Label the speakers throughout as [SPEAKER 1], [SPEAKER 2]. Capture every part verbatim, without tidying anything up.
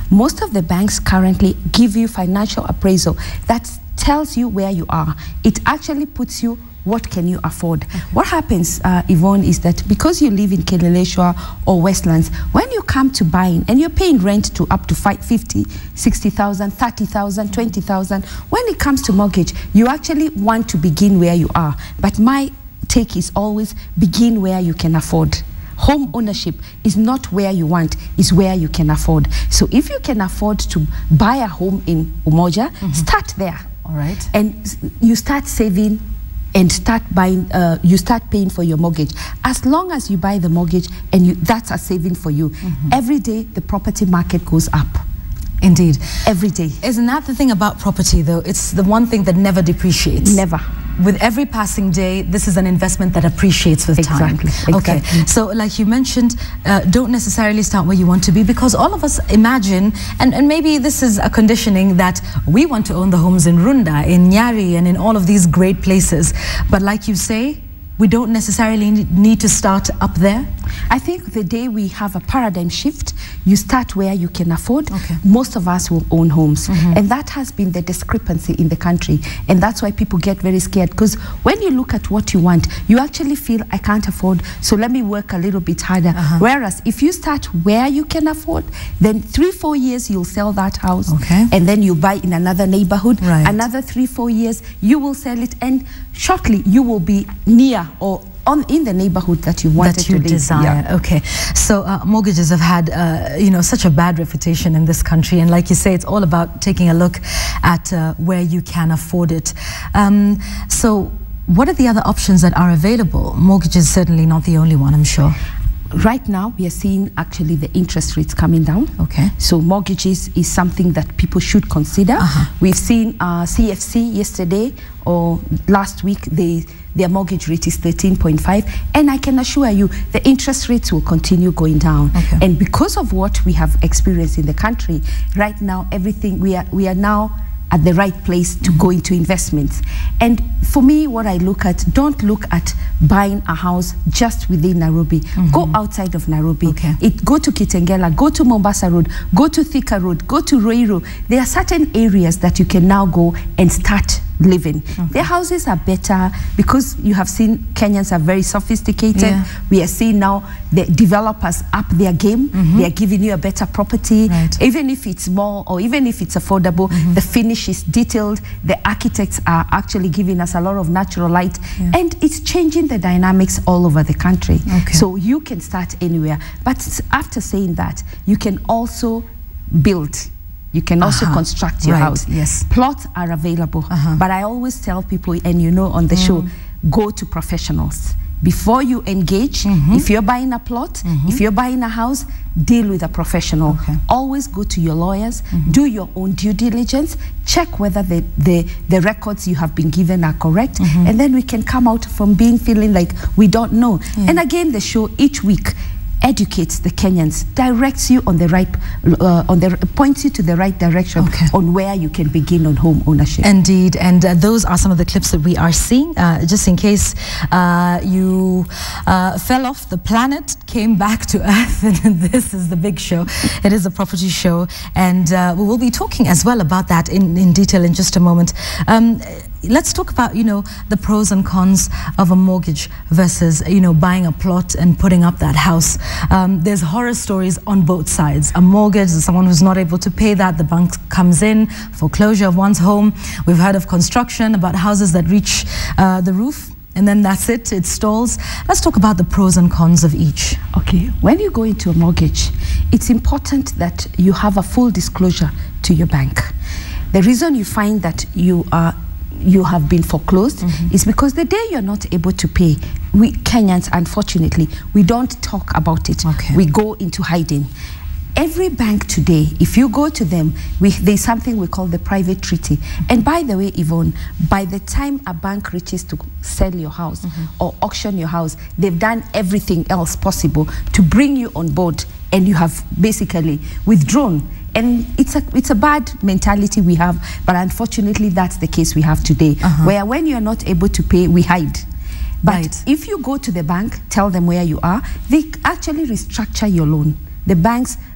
[SPEAKER 1] most of the banks currently give you financial appraisal that tells you where you are. It actually puts you what can you afford. Okay. What happens, uh, Yvonne, is that because you live in Kileleshwa or Westlands, when you come to buying and you're paying rent to up to fifty, sixty thousand, thirty thousand, twenty thousand, when it comes to mortgage, you actually want to begin where you are. But my take is always begin where you can afford. Home ownership is not where you want, is where you can afford. So if you can afford to buy a home in Umoja, mm-hmm. start there.
[SPEAKER 2] All right.
[SPEAKER 1] And you start saving and start buying, uh, you start paying for your mortgage. As long as you buy the mortgage and you, that's a saving for you. Mm-hmm. Every day the property market goes up.
[SPEAKER 2] Indeed.
[SPEAKER 1] Every day.
[SPEAKER 2] Isn't that the thing about property though? It's the one thing that never depreciates.
[SPEAKER 1] Never.
[SPEAKER 2] With every passing day, this is an investment that appreciates with time.
[SPEAKER 1] Exactly.
[SPEAKER 2] Okay.
[SPEAKER 1] Exactly.
[SPEAKER 2] So like you mentioned, uh, don't necessarily start where you want to be, because all of us imagine, and, and maybe this is a conditioning, that we want to own the homes in Runda, in Nyari, and in all of these great places. But like you say, we don't necessarily need to start up there.
[SPEAKER 1] I think the day we have a paradigm shift, you start where you can afford.
[SPEAKER 2] Okay.
[SPEAKER 1] Most of us will own homes.
[SPEAKER 2] Mm-hmm.
[SPEAKER 1] And that has been the discrepancy in the country. And that's why people get very scared. Because when you look at what you want, you actually feel, I can't afford, so let me work a little bit harder. Uh-huh. Whereas if you start where you can afford, then three, four years you'll sell that house.
[SPEAKER 2] Okay.
[SPEAKER 1] And then you buy in another neighborhood.
[SPEAKER 2] Right.
[SPEAKER 1] Another three, four years, you will sell it. And shortly you will be near or on in the neighborhood that you wanted
[SPEAKER 2] that you
[SPEAKER 1] to live.
[SPEAKER 2] desire.
[SPEAKER 1] Yeah.
[SPEAKER 2] Okay, so uh, mortgages have had uh, you know, such a bad reputation in this country, and like you say, it's all about taking a look at uh, where you can afford it. Um, so what are the other options that are available? Mortgage is certainly not the only one, I'm sure.
[SPEAKER 1] Right now, we are seeing actually the interest rates coming down.
[SPEAKER 2] Okay.
[SPEAKER 1] So mortgages is something that people should consider.
[SPEAKER 2] Uh-huh.
[SPEAKER 1] We've seen uh, C F C yesterday or last week, they, their mortgage rate is thirteen point five. And I can assure you, the interest rates will continue going down.
[SPEAKER 2] Okay.
[SPEAKER 1] And because of what we have experienced in the country, right now, everything, we are, we are now at the right place to mm-hmm. go into investments. And for me, what I look at, don't look at buying a house just within Nairobi. Mm-hmm. Go outside of Nairobi.
[SPEAKER 2] Okay.
[SPEAKER 1] It, go to Kitengela, go to Mombasa Road, go to Thika Road, go to Ruiru. There are certain areas that you can now go and start living. Okay. Their houses are better because you have seen Kenyans are very sophisticated.
[SPEAKER 2] Yeah.
[SPEAKER 1] We are seeing now the developers up their game. Mm-hmm. They are giving you a better property.
[SPEAKER 2] Right.
[SPEAKER 1] Even if it's more or even if it's affordable, mm-hmm. the finish is detailed. The architects are actually giving us a lot of natural light. Yeah. And it's changing the dynamics all over the country.
[SPEAKER 2] Okay.
[SPEAKER 1] So you can start anywhere. But after saying that, you can also build. You can also uh-huh. construct your
[SPEAKER 2] right.
[SPEAKER 1] house.
[SPEAKER 2] Yes.
[SPEAKER 1] Plots are available. Uh-huh. But I always tell people, and you know on the mm. show, go to professionals. Before you engage, mm-hmm. if you're buying a plot, mm-hmm. if you're buying a house, deal with a professional.
[SPEAKER 2] Okay.
[SPEAKER 1] Always go to your lawyers, mm-hmm. do your own due diligence, check whether the, the, the records you have been given are correct, mm-hmm. and then we can come out from being feeling like we don't know. Yeah. And again, the show each week educates the Kenyans, directs you on the right, uh, on the points you to the right direction
[SPEAKER 2] okay.
[SPEAKER 1] on where you can begin on home ownership.
[SPEAKER 2] Indeed, and uh, those are some of the clips that we are seeing. Uh, just in case uh, you uh, fell off the planet, came back to Earth, and this is the big show. It is a property show, and uh, we will be talking as well about that in, in detail in just a moment. Um, Let's talk about, you know, the pros and cons of a mortgage versus, you know, buying a plot and putting up that house. Um, there's horror stories on both sides. A mortgage, someone who's not able to pay that, the bank comes in, foreclosure of one's home. We've heard of construction, about houses that reach uh, the roof, and then that's it, it stalls. Let's talk about the pros and cons of each.
[SPEAKER 1] Okay, when you go into a mortgage, it's important that you have a full disclosure to your bank. The reason you find that you are you have been foreclosed mm-hmm. is because the day you're not able to pay, we Kenyans, unfortunately, we don't talk about it.
[SPEAKER 2] Okay.
[SPEAKER 1] We go into hiding. Every bank today, if you go to them, we, there's something we call the private treaty. Mm-hmm. And by the way, Yvonne, by the time a bank reaches to sell your house mm-hmm. or auction your house, they've done everything else possible to bring you on board, and you have basically withdrawn. And it's a, it's a bad mentality we have, but unfortunately that's the case we have today, uh-huh. where when you're not able to pay, we hide. But right. if you go to the bank, tell them where you are, they actually restructure your loan. The banks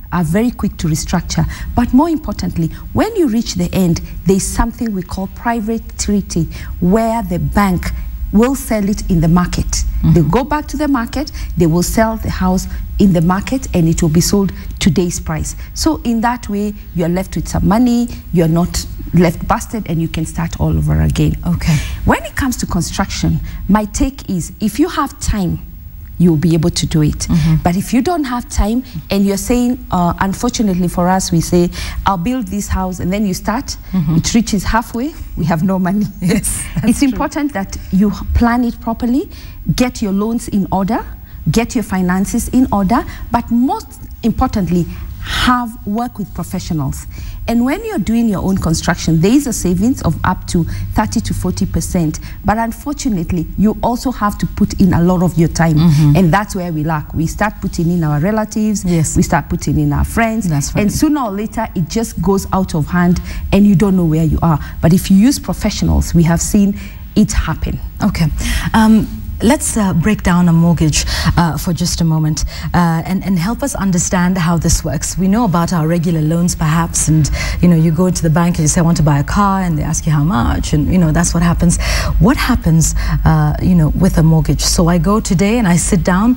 [SPEAKER 1] are very quick to restructure. But more importantly, when you reach the end, there's something we call private treaty, where the bank will sell it in the market. Mm-hmm. They'll go back to the market, they will sell the house in the market, and it will be sold today's price. So in that way, you're left with some money, you're not left busted, and you can start all over again.
[SPEAKER 2] Okay.
[SPEAKER 1] When it comes to construction, my take is, if you have time, you'll be able to do it. Mm-hmm. But if you don't have time, and you're saying, uh, unfortunately for us, we say, I'll build this house, and then you start, mm-hmm. it reaches halfway, we have no money.
[SPEAKER 2] Yes,
[SPEAKER 1] it's true. Important that you plan it properly, get your loans in order, get your finances in order, but most importantly, have work with professionals. And when you're doing your own construction, there is a savings of up to thirty to forty percent. But unfortunately, you also have to put in a lot of your time. Mm-hmm. And that's where we lack. We start putting in our relatives,
[SPEAKER 2] yes.
[SPEAKER 1] we start putting in our friends.
[SPEAKER 2] That's right.
[SPEAKER 1] And sooner or later, it just goes out of hand and you don't know where you are. But if you use professionals, we have seen it happen.
[SPEAKER 2] Okay. Um, Let's uh, break down a mortgage uh, for just a moment uh, and, and help us understand how this works. We know about our regular loans perhaps, and you know, you go to the bank and you say, I want to buy a car, and they ask you how much, and you know, that's what happens. What happens uh, you know, with a mortgage? So I go today and I sit down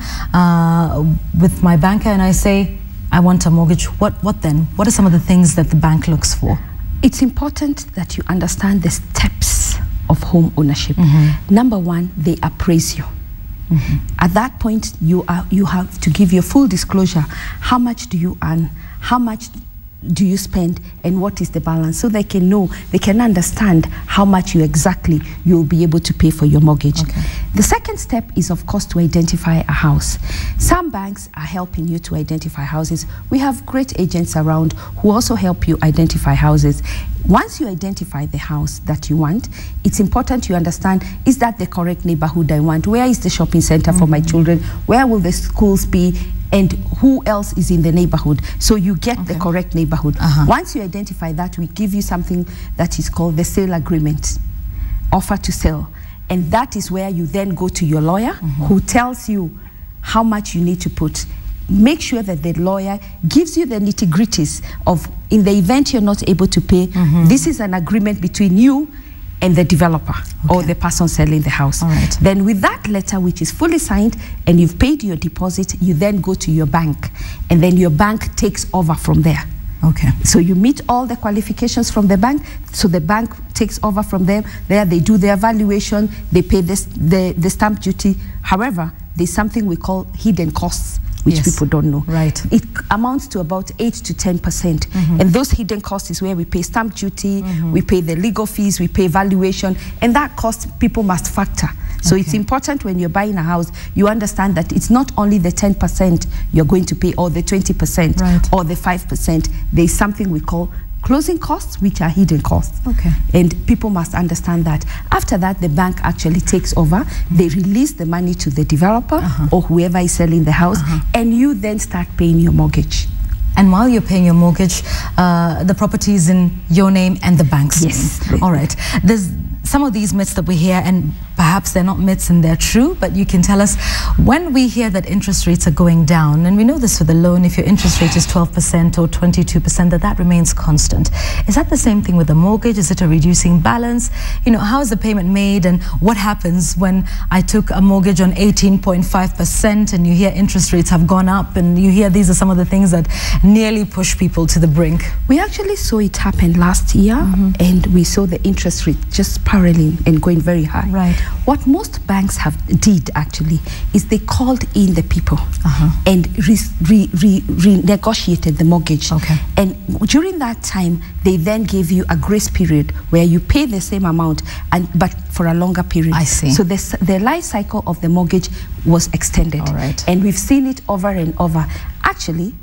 [SPEAKER 2] uh, with my banker and I say, I want a mortgage. What, what then? What are some of the things that the bank looks for?
[SPEAKER 1] It's important that you understand the steps of home ownership. Mm-hmm. Number one, they appraise you. Mm-hmm. At that point, you are you have to give your full disclosure. How much do you earn? How much do you spend, and what is the balance, so they can know, they can understand how much you exactly you'll be able to pay for your mortgage. Okay. The second step is, of course, to identify a house. Some banks are helping you to identify houses. We have great agents around who also help you identify houses. Once you identify the house that you want, it's important you understand, is that the correct neighborhood I want? Where is the shopping center mm-hmm. for my children? Where will the schools be? And who else is in the neighborhood? So you get okay. the correct neighborhood. Uh-huh. Once you identify that, we give you something that is called the sale agreement, offer to sell. And that is where you then go to your lawyer, mm-hmm. who tells you how much you need to put. Make sure that the lawyer gives you the nitty-gritties of, in the event you're not able to pay, mm-hmm. this is an agreement between you and the developer okay. or the person selling the house.
[SPEAKER 2] All right.
[SPEAKER 1] Then with that letter, which is fully signed and you've paid your deposit, you then go to your bank, and then your bank takes over from there.
[SPEAKER 2] Okay.
[SPEAKER 1] So you meet all the qualifications from the bank, so the bank takes over from them. There they do their valuation, they pay this, the, the stamp duty. However, there's something we call hidden costs, which yes. people don't know.
[SPEAKER 2] Right.
[SPEAKER 1] It amounts to about eight to ten percent. Mm-hmm. And those hidden costs is where we pay stamp duty, mm-hmm. we pay the legal fees, we pay valuation, and that cost people must factor. So okay. it's important when you're buying a house, you understand that it's not only the ten percent you're going to pay, or the twenty percent,
[SPEAKER 2] right.
[SPEAKER 1] or the five percent. There's something we call closing costs, which are hidden costs.
[SPEAKER 2] Okay.
[SPEAKER 1] And people must understand that. After that, the bank actually takes over. Mm-hmm. They release the money to the developer uh-huh. or whoever is selling the house, uh-huh. and you then start paying your mortgage.
[SPEAKER 2] And while you're paying your mortgage, uh, the property is in your name and the bank's
[SPEAKER 1] yes.
[SPEAKER 2] name. All right. There's some of these myths that we hear, and perhaps they're not myths and they're true, but you can tell us, when we hear that interest rates are going down, and we know this for the loan, if your interest rate is twelve percent or twenty-two percent, that that remains constant. Is that the same thing with the mortgage? Is it a reducing balance? You know, how is the payment made, and what happens when I took a mortgage on eighteen point five percent and you hear interest rates have gone up, and you hear these are some of the things that nearly push people to the brink?
[SPEAKER 1] We actually saw it happen last year, mm-hmm. and we saw the interest rate just spiraling and going very high.
[SPEAKER 2] Right.
[SPEAKER 1] What most banks have did actually is they called in the people uh-huh. and re, re, re, renegotiated the mortgage.
[SPEAKER 2] Okay.
[SPEAKER 1] And during that time, they then gave you a grace period where you pay the same amount, and but for a longer period.
[SPEAKER 2] I see.
[SPEAKER 1] So the, the life cycle of the mortgage was extended.
[SPEAKER 2] All right.
[SPEAKER 1] And we've seen it over and over. Actually,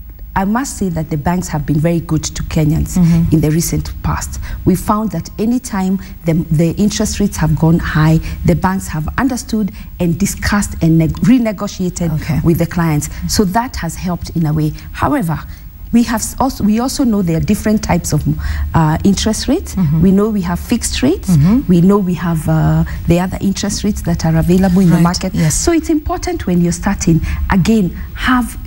[SPEAKER 1] I must say that the banks have been very good to Kenyans mm-hmm. in the recent past. We found that anytime the, the interest rates have gone high, the banks have understood and discussed and renegotiated
[SPEAKER 2] okay.
[SPEAKER 1] with the clients. So that has helped in a way. However, we have also we also know there are different types of uh, interest rates. Mm-hmm. We know we have fixed rates. Mm-hmm. We know we have uh, the other interest rates that are available in
[SPEAKER 2] right.
[SPEAKER 1] the market.
[SPEAKER 2] Yes.
[SPEAKER 1] So it's important when you're starting, again, have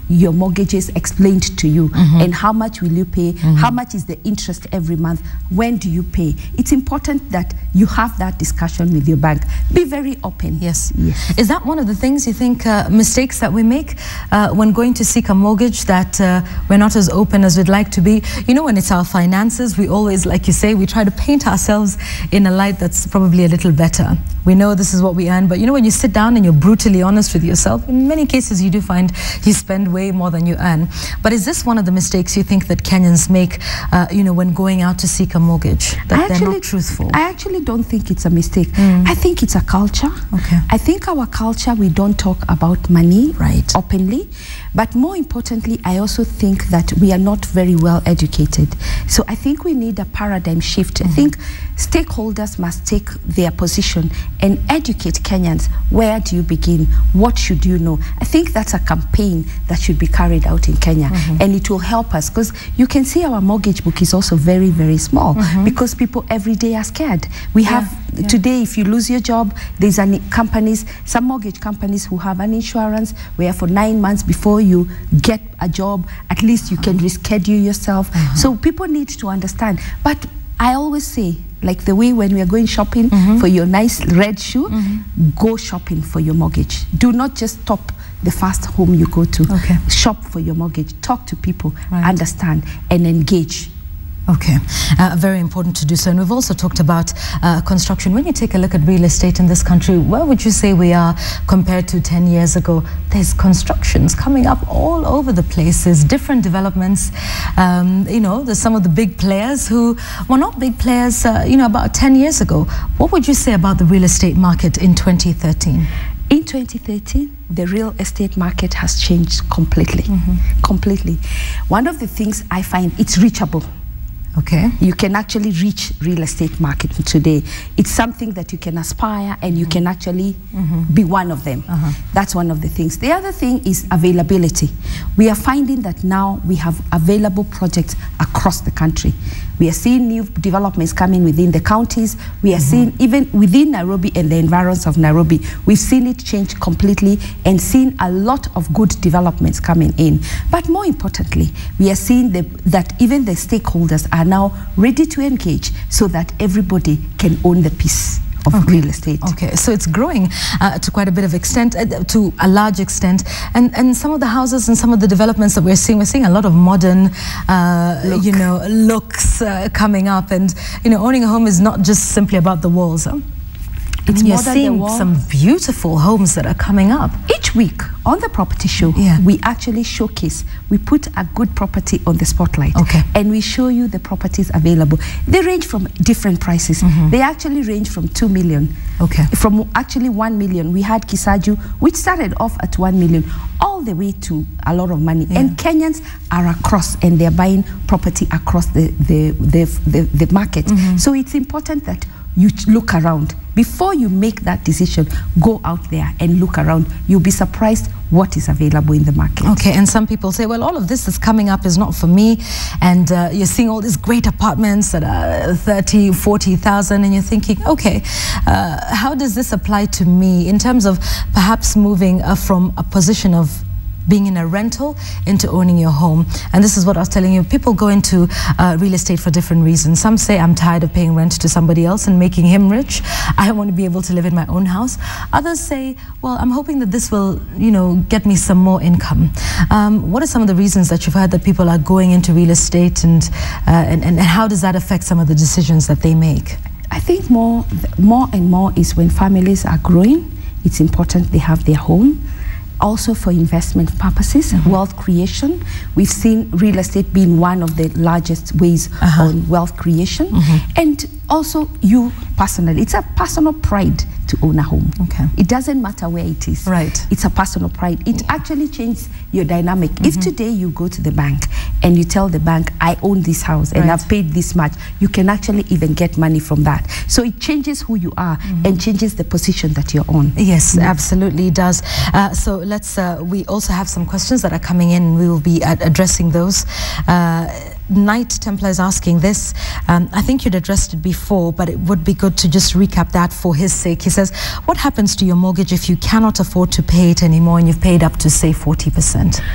[SPEAKER 1] your mortgages explained to you, mm-hmm. and how much will you pay, mm-hmm. how much is the interest every month, when do you pay. It's important that you have that discussion with your bank. Be very open.
[SPEAKER 2] Yes. yes. Is that one of the things you think, uh, mistakes that we make uh, when going to seek a mortgage, that uh, we're not as open as we'd like to be? You know, when it's our finances, we always, like you say, we try to paint ourselves in a light that's probably a little better. We know this is what we earn, but you know, when you sit down and you're brutally honest with yourself, in many cases you do find you spend way more than you earn. But is this one of the mistakes you think that Kenyans make, uh, you know, when going out to seek a mortgage, that
[SPEAKER 1] actually,
[SPEAKER 2] they're not truthful?
[SPEAKER 1] I actually don't think it's a mistake. Mm. I think it's a culture.
[SPEAKER 2] Okay.
[SPEAKER 1] I think our culture, we don't talk about money
[SPEAKER 2] right.
[SPEAKER 1] openly. But more importantly, I also think that we are not very well educated. So I think we need a paradigm shift. Mm-hmm. I think stakeholders must take their position and educate Kenyans. Where do you begin? What should you know? I think that's a campaign that should be carried out in Kenya, mm-hmm. and it will help us, because you can see our mortgage book is also very, very small, mm-hmm. because people every day are scared. We yeah. have yeah. today, if you lose your job, there's an companies, some mortgage companies who have an insurance where for nine months before you get a job, at least you can reschedule yourself. Mm-hmm. So people need to understand. But I always say, like the way when we are going shopping mm-hmm. for your nice red shoe, mm-hmm. go shopping for your mortgage. Do not just stop the first home you go to.
[SPEAKER 2] Okay.
[SPEAKER 1] Shop for your mortgage. Talk to people,
[SPEAKER 2] right.
[SPEAKER 1] understand, and engage.
[SPEAKER 2] Okay, uh, very important to do so. And we've also talked about uh, construction. When you take a look at real estate in this country, where would you say we are compared to ten years ago? There's constructions coming up all over the places, different developments. Um, you know, there's some of the big players who were not big players, uh, you know, about ten years ago. What would you say about the real estate market in twenty thirteen?
[SPEAKER 1] In twenty thirteen, the real estate market has changed completely,
[SPEAKER 2] mm-hmm.
[SPEAKER 1] completely. One of the things I find, it's reachable.
[SPEAKER 2] Okay.
[SPEAKER 1] You can actually reach real estate market today. It's something that you can aspire, and you mm-hmm. can actually mm-hmm. be one of them.
[SPEAKER 2] Uh-huh.
[SPEAKER 1] That's one of the things. The other thing is availability. We are finding that now we have available projects across the country. We are seeing new developments coming within the counties. We are mm-hmm. seeing even within Nairobi and the environs of Nairobi, we've seen it change completely and seen a lot of good developments coming in. But more importantly, we are seeing the, that even the stakeholders are now ready to engage so that everybody can own the piece of okay. real estate.
[SPEAKER 2] Okay, so it's growing uh, to quite a bit of extent, uh, to a large extent, and and some of the houses and some of the developments that we're seeing, we're seeing a lot of modern, uh, Look. you know, looks uh, coming up, and you know, owning a home is not just simply about the walls. Huh? It's I mean, you're seeing some beautiful homes that are coming up.
[SPEAKER 1] Each week on the property show,
[SPEAKER 2] yeah.
[SPEAKER 1] we actually showcase, we put a good property on the spotlight.
[SPEAKER 2] Okay.
[SPEAKER 1] And we show you the properties available. They range from different prices.
[SPEAKER 2] Mm-hmm.
[SPEAKER 1] They actually range from two million.
[SPEAKER 2] Okay.
[SPEAKER 1] From actually one million. We had Kisaju, which started off at one million, all the way to a lot of money.
[SPEAKER 2] Yeah.
[SPEAKER 1] And Kenyans are across, and they're buying property across the, the, the, the, the market.
[SPEAKER 2] Mm-hmm.
[SPEAKER 1] So it's important that you look around. Before you make that decision, go out there and look around. You'll be surprised what is available in the market.
[SPEAKER 2] Okay, and some people say, well, all of this is coming up is not for me. And uh, you're seeing all these great apartments that are thirty, forty thousand, and you're thinking, okay, uh, how does this apply to me in terms of perhaps moving uh, from a position of being in a rental into owning your home? And this is what I was telling you. People go into uh, real estate for different reasons. Some say, I'm tired of paying rent to somebody else and making him rich. I want to be able to live in my own house. Others say, well, I'm hoping that this will, you know, get me some more income. Um, what are some of the reasons that you've heard that people are going into real estate, and, uh, and, and how does that affect some of the decisions that they make?
[SPEAKER 1] I think more, more and more is when families are growing, it's important they have their home. Also for investment purposes, mm-hmm. wealth creation. We've seen real estate being one of the largest ways uh-huh. on wealth creation.
[SPEAKER 2] Mm-hmm.
[SPEAKER 1] And also you personally, it's a personal pride to own a home.
[SPEAKER 2] Okay.
[SPEAKER 1] It doesn't matter where it is.
[SPEAKER 2] Right.
[SPEAKER 1] It's a personal pride. It yeah. actually changes your dynamic. Mm-hmm. If today you go to the bank and you tell the bank, I own this house and right. I've paid this much, you can actually even get money from that. So it changes who you are mm-hmm. and changes the position that you're on.
[SPEAKER 2] Yes, mm-hmm. absolutely does. Uh, so let's, uh, we also have some questions that are coming in. We will be ad addressing those. Uh, Knight Templar is asking this. Um, I think you'd addressed it before, but it would be good to just recap that for his sake. He says, what happens to your mortgage if you cannot afford to pay it anymore and you've paid up to, say, forty percent?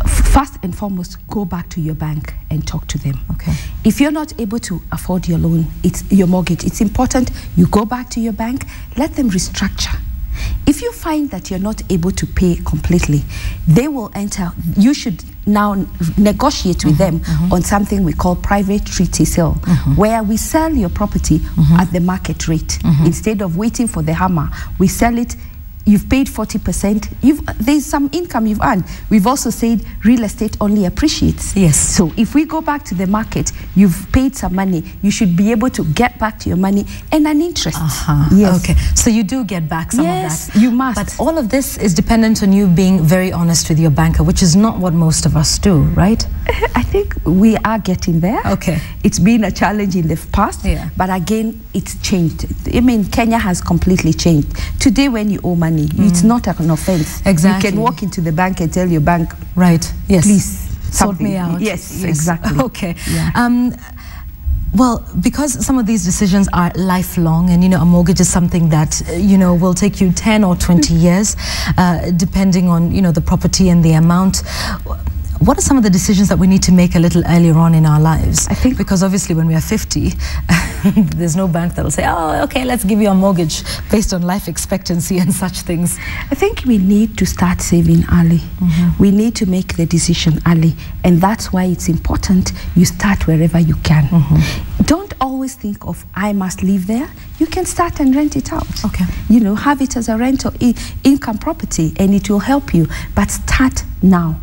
[SPEAKER 1] first and foremost, go back to your bank and talk to them.
[SPEAKER 2] Okay.
[SPEAKER 1] If you're not able to afford your loan, it's your mortgage, it's important you go back to your bank, let them restructure. If you find that you're not able to pay completely, they will enter, you should now negotiate with mm-hmm, them mm-hmm. on something we call private treaty sale, mm-hmm. where we sell your property mm-hmm. at the market rate. Mm-hmm. Instead of waiting for the hammer, we sell it. You've paid forty percent. You've, there's some income you've earned. We've also said real estate only appreciates.
[SPEAKER 2] Yes.
[SPEAKER 1] So if we go back to the market, you've paid some money. You should be able to get back to your money and an interest.
[SPEAKER 2] Uh-huh.
[SPEAKER 1] Yes.
[SPEAKER 2] Okay. So you do get back some
[SPEAKER 1] yes,
[SPEAKER 2] of that.
[SPEAKER 1] you must.
[SPEAKER 2] But all of this is dependent on you being very honest with your banker, which is not what most of us do, right?
[SPEAKER 1] I think we are getting there.
[SPEAKER 2] Okay.
[SPEAKER 1] It's been a challenge in the past,
[SPEAKER 2] yeah.
[SPEAKER 1] but again, it's changed. I mean, Kenya has completely changed. Today, when you owe money, mm. it's not an offense.
[SPEAKER 2] Exactly.
[SPEAKER 1] You can walk into the bank and tell your bank,
[SPEAKER 2] right, yes,
[SPEAKER 1] please,
[SPEAKER 2] sort
[SPEAKER 1] something.
[SPEAKER 2] me out.
[SPEAKER 1] Yes,
[SPEAKER 2] yes.
[SPEAKER 1] exactly.
[SPEAKER 2] Okay.
[SPEAKER 1] Yeah.
[SPEAKER 2] Um, Well, because some of these decisions are lifelong, and you know, a mortgage is something that uh, you know will take you ten or twenty years, uh, depending on you know the property and the amount. What are some of the decisions that we need to make a little earlier on in our lives?
[SPEAKER 1] I think
[SPEAKER 2] because obviously when we are fifty, there's no bank that will say, "Oh, okay, let's give you a mortgage based on life expectancy and such things."
[SPEAKER 1] I think we need to start saving early. Mm-hmm. We need to make the decision early, and that's why it's important you start wherever you can. Mm-hmm. Don't always think of I must live there. You can start and rent it out.
[SPEAKER 2] Okay.
[SPEAKER 1] You know, have it as a rental I income property, and it will help you. But start now.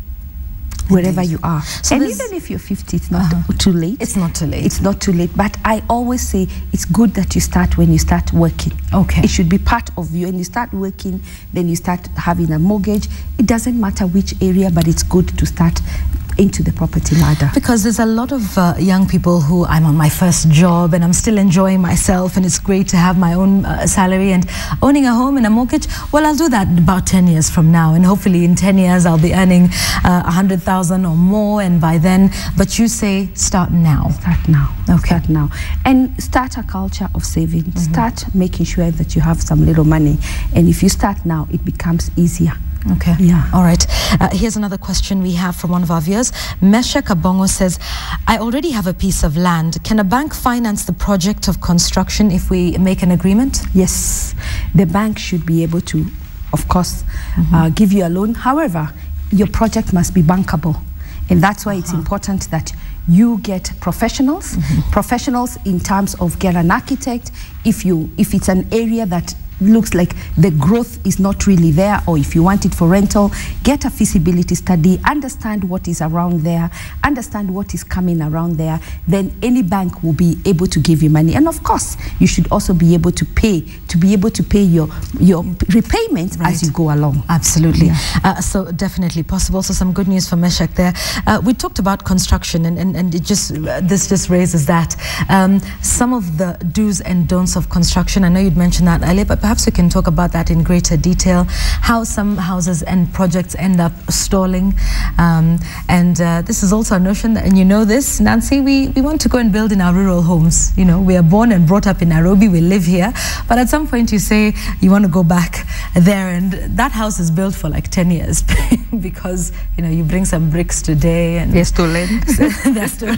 [SPEAKER 1] Wherever Indeed. you are. So and even if you're fifty, it's not uh-huh. too late.
[SPEAKER 2] It's not too late.
[SPEAKER 1] It's not too late. But I always say it's good that you start when you start working.
[SPEAKER 2] Okay.
[SPEAKER 1] It should be part of you. And you start working, then you start having a mortgage. It doesn't matter which area, but it's good to start into the property ladder.
[SPEAKER 2] Because there's a lot of uh, young people who, I'm on my first job and I'm still enjoying myself and it's great to have my own uh, salary and owning a home and a mortgage. Well, I'll do that about ten years from now, and hopefully in ten years I'll be earning uh, one hundred thousand or more, and by then, but you say start now.
[SPEAKER 1] Start now.
[SPEAKER 2] Okay.
[SPEAKER 1] Start now. And start a culture of saving. Mm-hmm. Start making sure that you have some little money, and if you start now, it becomes easier.
[SPEAKER 2] Okay.
[SPEAKER 1] Yeah.
[SPEAKER 2] All right. Uh, here's another question we have from one of our viewers. Mesha Kabongo says, I already have a piece of land. Can a bank finance the project of construction if we make an agreement?
[SPEAKER 1] Yes. The bank should be able to, of course, mm-hmm. uh, give you a loan. However, your project must be bankable. And that's why uh-huh. it's important that you get professionals, mm-hmm. professionals in terms of get an architect. If you, if it's an area that looks like the growth is not really there, or if you want it for rental, get a feasibility study, understand what is around there, understand what is coming around there, then any bank will be able to give you money. And of course, you should also be able to pay, to be able to pay your, your repayment right. as you go along.
[SPEAKER 2] Absolutely.
[SPEAKER 1] Yeah.
[SPEAKER 2] Uh, so definitely possible. So some good news for Meshach there. Uh, we talked about construction, and, and, and it just, uh, this just raises that. Um, some of the do's and don'ts of construction, I know you'd mentioned that earlier, but perhaps we can talk about that in greater detail, how some houses and projects end up stalling. Um, and uh, this is also a notion that, and you know this, Nancy, we, we want to go and build in our rural homes. You know, we are born and brought up in Nairobi, we live here, but at some point you say you want to go back there, and that house is built for like ten years because, you know, you bring some bricks today and
[SPEAKER 1] they're stolen.
[SPEAKER 2] they're stolen.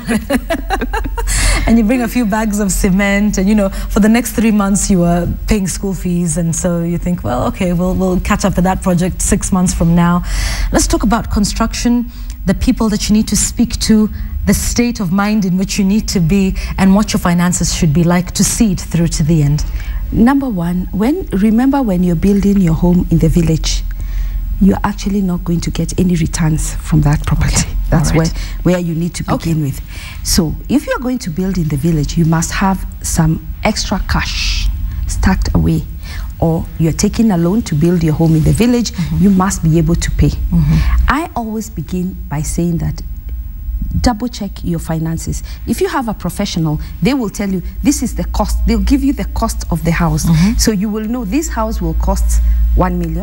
[SPEAKER 2] And you bring a few bags of cement, and you know, for the next three months you are paying school fees, and so you think, well, okay, we'll, we'll catch up with that project six months from now. Let's talk about construction, the people that you need to speak to, the state of mind in which you need to be, and what your finances should be like to see it through to the end.
[SPEAKER 1] Number one, when remember when you're building your home in the village, you're actually not going to get any returns from that property. Okay. That's right. where, where you need to begin okay. with. So if you're going to build in the village, you must have some extra cash stacked away, or you're taking a loan to build your home in the village, mm-hmm. you must be able to pay. Mm-hmm. I always begin by saying that double check your finances. If you have a professional, they will tell you this is the cost. They'll give you the cost of the house. Mm-hmm. So you will know this house will cost one million,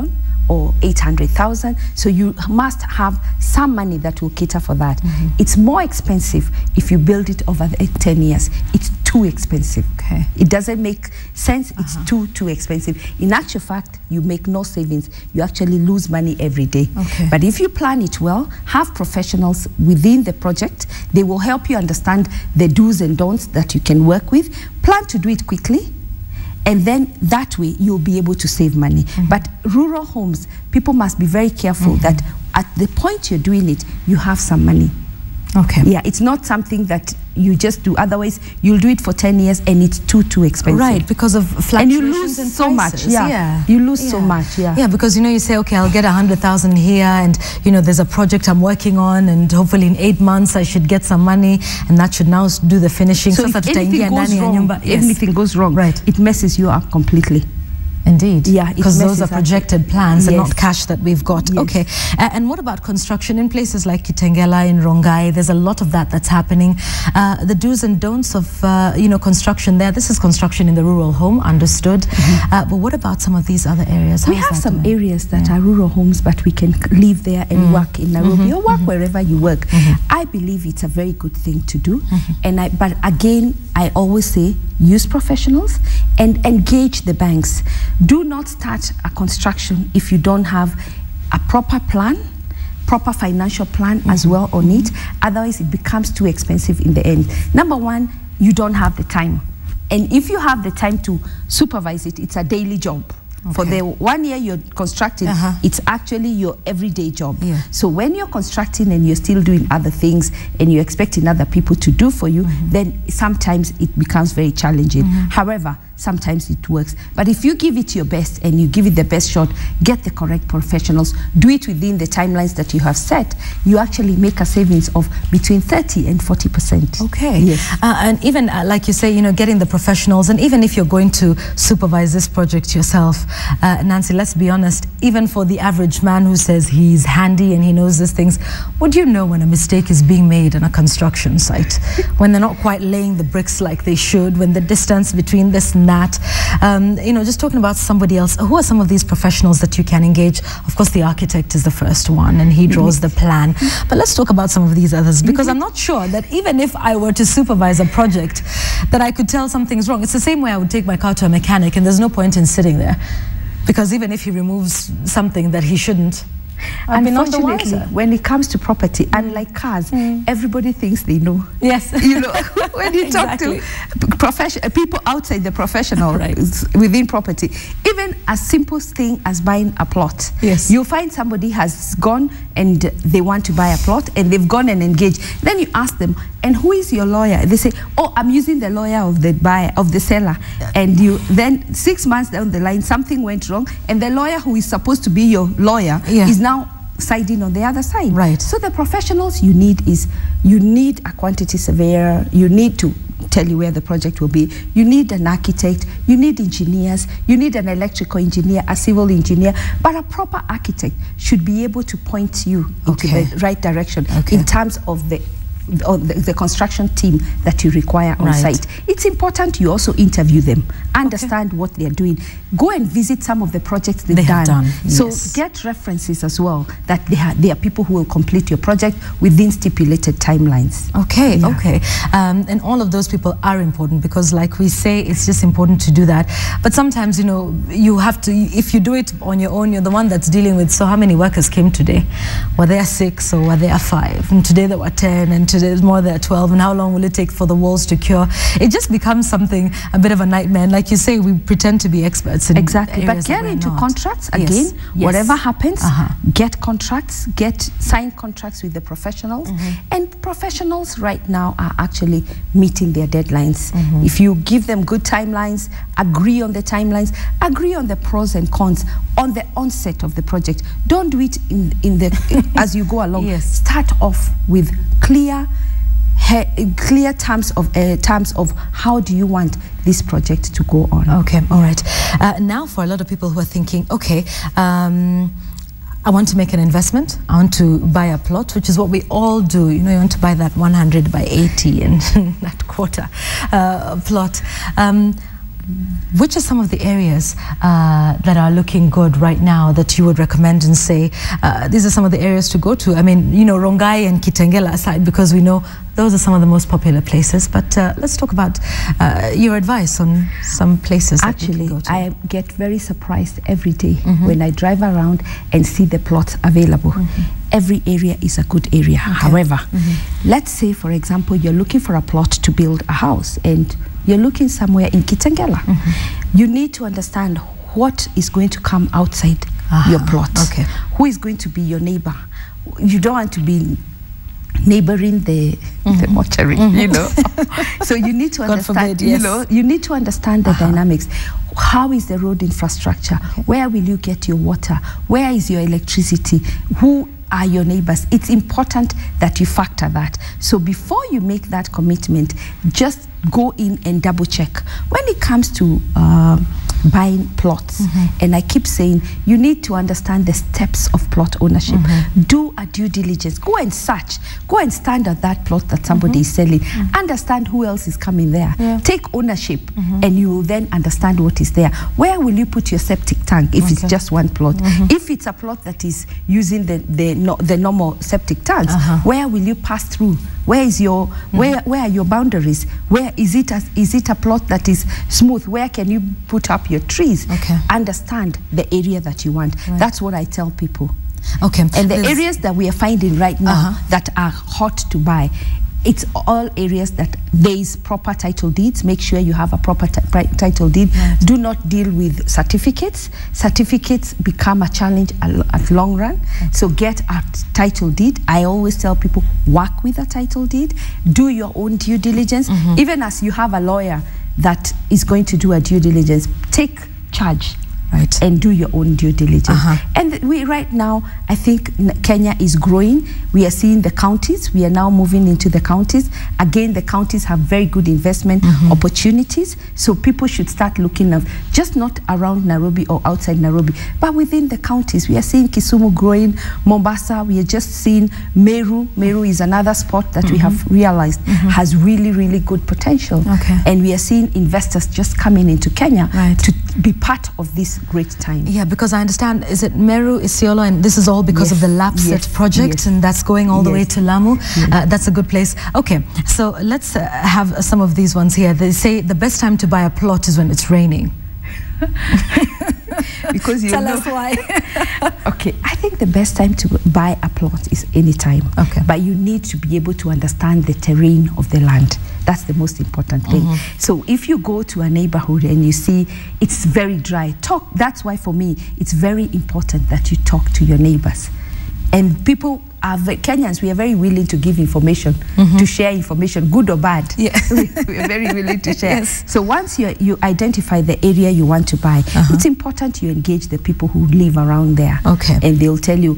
[SPEAKER 1] or eight hundred thousand. So you must have some money that will cater for that. Mm-hmm. It's more expensive if you build it over the ten years. It's too expensive.
[SPEAKER 2] Okay.
[SPEAKER 1] It doesn't make sense. It's
[SPEAKER 2] Uh-huh.
[SPEAKER 1] too, too expensive. In actual fact, you make no savings. You actually lose money every day.
[SPEAKER 2] Okay.
[SPEAKER 1] But if you plan it well, have professionals within the project, they will help you understand the do's and don'ts that you can work with. Plan to do it quickly, and then that way you'll be able to save money. Mm-hmm. But rural homes, people must be very careful mm-hmm. that at the point you're doing it, you have some money.
[SPEAKER 2] Okay.
[SPEAKER 1] Yeah, it's not something that you just do. Otherwise, you'll do it for ten years and it's too, too expensive.
[SPEAKER 2] Right, because of fluctuations
[SPEAKER 1] and you lose
[SPEAKER 2] in
[SPEAKER 1] so
[SPEAKER 2] prices.
[SPEAKER 1] much. Yeah.
[SPEAKER 2] yeah.
[SPEAKER 1] You lose
[SPEAKER 2] yeah.
[SPEAKER 1] so much, yeah.
[SPEAKER 2] Yeah, because, you know, you say, okay, I'll get a hundred thousand here and, you know, there's a project I'm working on and hopefully in eight months I should get some money and that should now do the finishing.
[SPEAKER 1] So if anything goes wrong,
[SPEAKER 2] yes.
[SPEAKER 1] anything goes wrong,
[SPEAKER 2] right.
[SPEAKER 1] it messes you up completely.
[SPEAKER 2] Indeed.
[SPEAKER 1] Yeah,
[SPEAKER 2] because those are projected plans yes. and not cash that we've got.
[SPEAKER 1] Yes.
[SPEAKER 2] Okay. Uh, and what about construction in places like Kitengela, in Rongai? There's a lot of that that's happening. Uh, the do's and don'ts of, uh, you know, construction there. This is construction in the rural home, understood. Mm-hmm. uh, but what about some of these other areas? How
[SPEAKER 1] we have some
[SPEAKER 2] doing?
[SPEAKER 1] areas that
[SPEAKER 2] yeah.
[SPEAKER 1] are rural homes, but we can live there and mm. work in Nairobi mm-hmm. or work mm-hmm. wherever you work. Mm-hmm. I believe it's a very good thing to do. Mm-hmm. And I, but again, I always say, use professionals and engage the banks. Do not start a construction if you don't have a proper plan, proper financial plan mm-hmm. as well on it. Otherwise, it becomes too expensive in the end. Number one, you don't have the time. And if you have the time to supervise it, it's a daily job. Okay. For the one year you're constructing, uh-huh. it's actually your everyday job.
[SPEAKER 2] Yeah.
[SPEAKER 1] So when you're constructing and you're still doing other things and you're expecting other people to do for you, mm-hmm. then sometimes it becomes very challenging. Mm-hmm. However, sometimes it works. But if you give it your best and you give it the best shot, get the correct professionals, do it within the timelines that you have set, you actually make a savings of between thirty and forty percent.
[SPEAKER 2] Okay.
[SPEAKER 1] Yes.
[SPEAKER 2] Uh, and even uh, like you say, you know, getting the professionals, and even if you're going to supervise this project yourself, uh, Nancy, let's be honest, even for the average man who says he's handy and he knows these things, would you know when a mistake is being made on a construction site? When they're not quite laying the bricks like they should, when the distance between this and that, um, you know, just talking about somebody else, who are some of these professionals that you can engage? Of course, the architect is the first one and he draws the plan. But let's talk about some of these others, because I'm not sure that even if I were to supervise a project, that I could tell something's wrong. It's the same way I would take my car to a mechanic and there's no point in sitting there, because even if he removes something that he shouldn't,
[SPEAKER 1] unfortunately, when it comes to property, mm. unlike cars, mm. everybody thinks they know.
[SPEAKER 2] Yes.
[SPEAKER 1] You know, when you
[SPEAKER 2] exactly.
[SPEAKER 1] talk to profession, people outside the professional
[SPEAKER 2] right.
[SPEAKER 1] within property, even a simple thing as buying a plot.
[SPEAKER 2] Yes.
[SPEAKER 1] You'll find somebody has gone and they want to buy a plot and they've gone and engaged. Then you ask them, and who is your lawyer? They say, oh, I'm using the lawyer of the buyer, of the seller. And you then six months down the line, something went wrong, and the lawyer who is supposed to be your lawyer yeah. is now siding on the other side.
[SPEAKER 2] Right.
[SPEAKER 1] So the professionals you need is, you need a quantity surveyor, you need to tell you where the project will be, you need an architect, you need engineers, you need an electrical engineer, a civil engineer, but a proper architect should be able to point you into
[SPEAKER 2] okay.
[SPEAKER 1] the right direction
[SPEAKER 2] okay.
[SPEAKER 1] in terms of the or the, the construction team that you require on
[SPEAKER 2] right.
[SPEAKER 1] site. It's important you also interview them, understand okay. what they're doing. Go and visit some of the projects they've
[SPEAKER 2] they
[SPEAKER 1] done.
[SPEAKER 2] done.
[SPEAKER 1] So
[SPEAKER 2] yes.
[SPEAKER 1] get references as well, that they, are, they are people who will complete your project within stipulated timelines.
[SPEAKER 2] Okay,
[SPEAKER 1] yeah.
[SPEAKER 2] okay. Um, and all of those people are important, because like we say, it's just important to do that. But sometimes, you know, you have to, if you do it on your own, you're the one that's dealing with, so how many workers came today? Were there six or were there five? And today there were ten, and today it's more than twelve, and how long will it take for the walls to cure? It just becomes something, a bit of a nightmare. And like you say, we pretend to be experts in
[SPEAKER 1] exactly.
[SPEAKER 2] areas
[SPEAKER 1] But get into
[SPEAKER 2] not.
[SPEAKER 1] contracts
[SPEAKER 2] yes.
[SPEAKER 1] again.
[SPEAKER 2] Yes.
[SPEAKER 1] Whatever happens,
[SPEAKER 2] uh-huh.
[SPEAKER 1] get contracts, get signed contracts with the professionals. Mm-hmm. And professionals right now are actually meeting their deadlines. Mm-hmm. If you give them good timelines, agree on the timelines, agree on the pros and cons on the onset of the project. Don't do it in, in the as you go along.
[SPEAKER 2] Yes.
[SPEAKER 1] Start off with clear He, clear terms of uh, terms of how do you want this project to go on.
[SPEAKER 2] Okay, all right. Uh, now, for a lot of people who are thinking, okay, um, I want to make an investment, I want to buy a plot, which is what we all do. You know, you want to buy that one hundred by eighty and that quarter uh, plot. Um, which are some of the areas uh, that are looking good right now that you would recommend and say, uh, these are some of the areas to go to? I mean, you know, Rongai and Kitengela aside, because we know those are some of the most popular places. But uh, let's talk about uh, your advice on some places that
[SPEAKER 1] Actually,
[SPEAKER 2] you can go to.
[SPEAKER 1] I get very surprised every day mm-hmm. when I drive around and see the plots available. Mm-hmm. Every area is a good area. Okay. However, mm-hmm. let's say, for example, you're looking for a plot to build a house and you're looking somewhere in Kitengela. Mm-hmm. You need to understand what is going to come outside uh-huh. your plot.
[SPEAKER 2] Okay.
[SPEAKER 1] Who is going to be your neighbor? You don't want to be neighboring the, mm-hmm. the mortuary, mm-hmm. you know. So you need to
[SPEAKER 2] God
[SPEAKER 1] understand,
[SPEAKER 2] forbid, yes.
[SPEAKER 1] you know, you need to understand the uh-huh. dynamics. How is the road infrastructure?
[SPEAKER 2] Okay.
[SPEAKER 1] Where will you get your water? Where is your electricity? Who are your neighbors? It's important that you factor that. So before you make that commitment, just go in and double check. When it comes to uh, buying plots, mm-hmm. and I keep saying, you need to understand the steps of plot ownership. Mm-hmm. Do a due diligence. Go and search. Go and stand at that plot that somebody mm-hmm. is selling. Mm-hmm. Understand who else is coming there. Yeah. Take ownership, mm-hmm. and you will then understand what is there. Where will you put your septic tank if okay. it's just one plot? Mm-hmm. If it's a plot that is using the, the, no, the normal septic tanks, uh-huh. where will you pass through? Where is your mm-hmm. where where are your boundaries? Where is it a, is it a plot that is smooth? Where can you put up your trees?
[SPEAKER 2] Okay.
[SPEAKER 1] Understand the area that you want. Right. That's what I tell people.
[SPEAKER 2] Okay.
[SPEAKER 1] And the There's areas that we are finding right now
[SPEAKER 2] uh-huh.
[SPEAKER 1] that are hot to buy, it's all areas that there is proper title deeds. Make sure you have a proper title deed. Right. Do not deal with certificates. Certificates become a challenge at long run. Okay. So get a title deed. I always tell people, work with a title deed. Do your own due diligence. Mm-hmm. Even as you have a lawyer that is going to do a due diligence, take charge. Right. And do your own due diligence. Uh-huh. And we right now, I think Kenya is growing. We are seeing the counties. We are now moving into the counties. Again, the counties have very good investment mm-hmm. opportunities. So people should start looking at just not around Nairobi or outside Nairobi, but within the counties. We are seeing Kisumu growing, Mombasa. We are just seeing Meru. Meru is another spot that mm-hmm. we have realized mm-hmm. has really, really good potential.
[SPEAKER 2] Okay.
[SPEAKER 1] And we are seeing investors just coming into Kenya
[SPEAKER 2] right.
[SPEAKER 1] to be part of this great time.
[SPEAKER 2] Yeah, because I understand, is it Meru, Isiolo, and this is all because
[SPEAKER 1] yes.
[SPEAKER 2] of the Lapset
[SPEAKER 1] yes.
[SPEAKER 2] project,
[SPEAKER 1] yes.
[SPEAKER 2] and that's going all
[SPEAKER 1] yes.
[SPEAKER 2] the way to Lamu.
[SPEAKER 1] Yes.
[SPEAKER 2] Uh, that's a good place. Okay, so let's uh, have some of these ones here. They say the best time to buy a plot is when it's raining.
[SPEAKER 1] Because you
[SPEAKER 2] Tell
[SPEAKER 1] know.
[SPEAKER 2] us why.
[SPEAKER 1] Okay, I think the best time to buy a plot is any time.
[SPEAKER 2] Okay.
[SPEAKER 1] But you need to be able to understand the terrain of the land. That's the most important thing. Mm-hmm. So if you go to a neighborhood and you see it's very dry, talk. That's why for me, it's very important that you talk to your neighbors. And people are, Kenyans, we are very willing to give information, mm-hmm. to share information, good or bad.
[SPEAKER 2] Yeah.
[SPEAKER 1] we, we are very willing to share.
[SPEAKER 2] Yes.
[SPEAKER 1] So once you, you identify the area you want to buy, uh-huh. it's important you engage the people who live around there.
[SPEAKER 2] Okay.
[SPEAKER 1] And they'll tell you,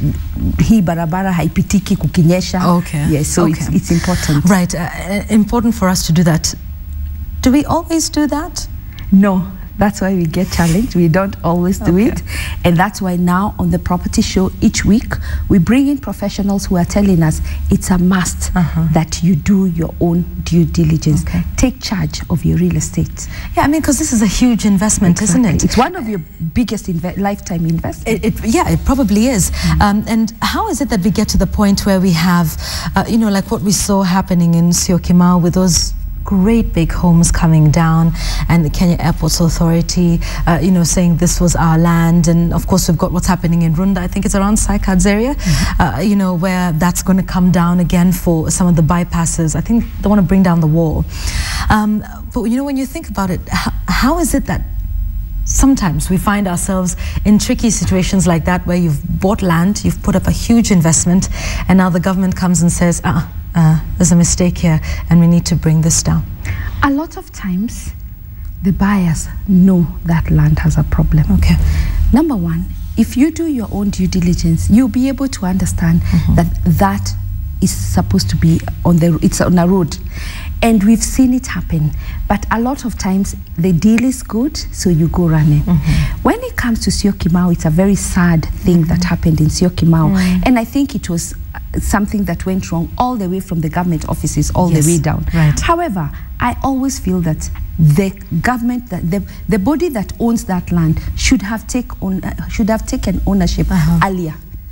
[SPEAKER 1] hii barabara haipitiki kukinyesha.
[SPEAKER 2] Okay.
[SPEAKER 1] Yes, so
[SPEAKER 2] okay.
[SPEAKER 1] it's, it's important.
[SPEAKER 2] Right, uh, important for us to do that. Do we always do that?
[SPEAKER 1] No. That's why we get challenged. We don't always do
[SPEAKER 2] okay.
[SPEAKER 1] it. And that's why now on the property show each week, we bring in professionals who are telling us it's a must uh-huh. that you do your own due diligence. Okay. Take charge of your real estate.
[SPEAKER 2] Yeah, I mean, because this is a huge investment,
[SPEAKER 1] exactly.
[SPEAKER 2] isn't it?
[SPEAKER 1] It's one of your biggest inve lifetime investments.
[SPEAKER 2] It, it, yeah, it probably is. Mm-hmm. um, and how is it that we get to the point where we have, uh, you know, like what we saw happening in Syokimau with those great big homes coming down, and the Kenya Airports Authority, uh, you know, saying this was our land. And of course, we've got what's happening in Runda. I think it's around Saikad's area, mm-hmm. uh, you know, where that's going to come down again for some of the bypasses. I think they want to bring down the wall. Um, but, you know, when you think about it, how, how is it that sometimes we find ourselves in tricky situations like that, where you've bought land, you've put up a huge investment, and now the government comes and says, uh, uh, there's a mistake here and we need to bring this down?
[SPEAKER 1] A lot of times, the buyers know that land has a problem.
[SPEAKER 2] Okay.
[SPEAKER 1] Number one, if you do your own due diligence, you'll be able to understand mm-hmm. that that is supposed to be on the, it's on a road. And we've seen it happen. But a lot of times, the deal is good, so you go running. Mm-hmm. When it comes to Syokimau, it's a very sad thing mm-hmm. that happened in Syokimau. Mm. And I think it was something that went wrong, all the way from the government offices all
[SPEAKER 2] Yes.
[SPEAKER 1] the way down.
[SPEAKER 2] Right.
[SPEAKER 1] However, I always feel that the government, that the, the body that owns that land should have take on, uh, should have taken ownership
[SPEAKER 2] Uh-huh.
[SPEAKER 1] earlier.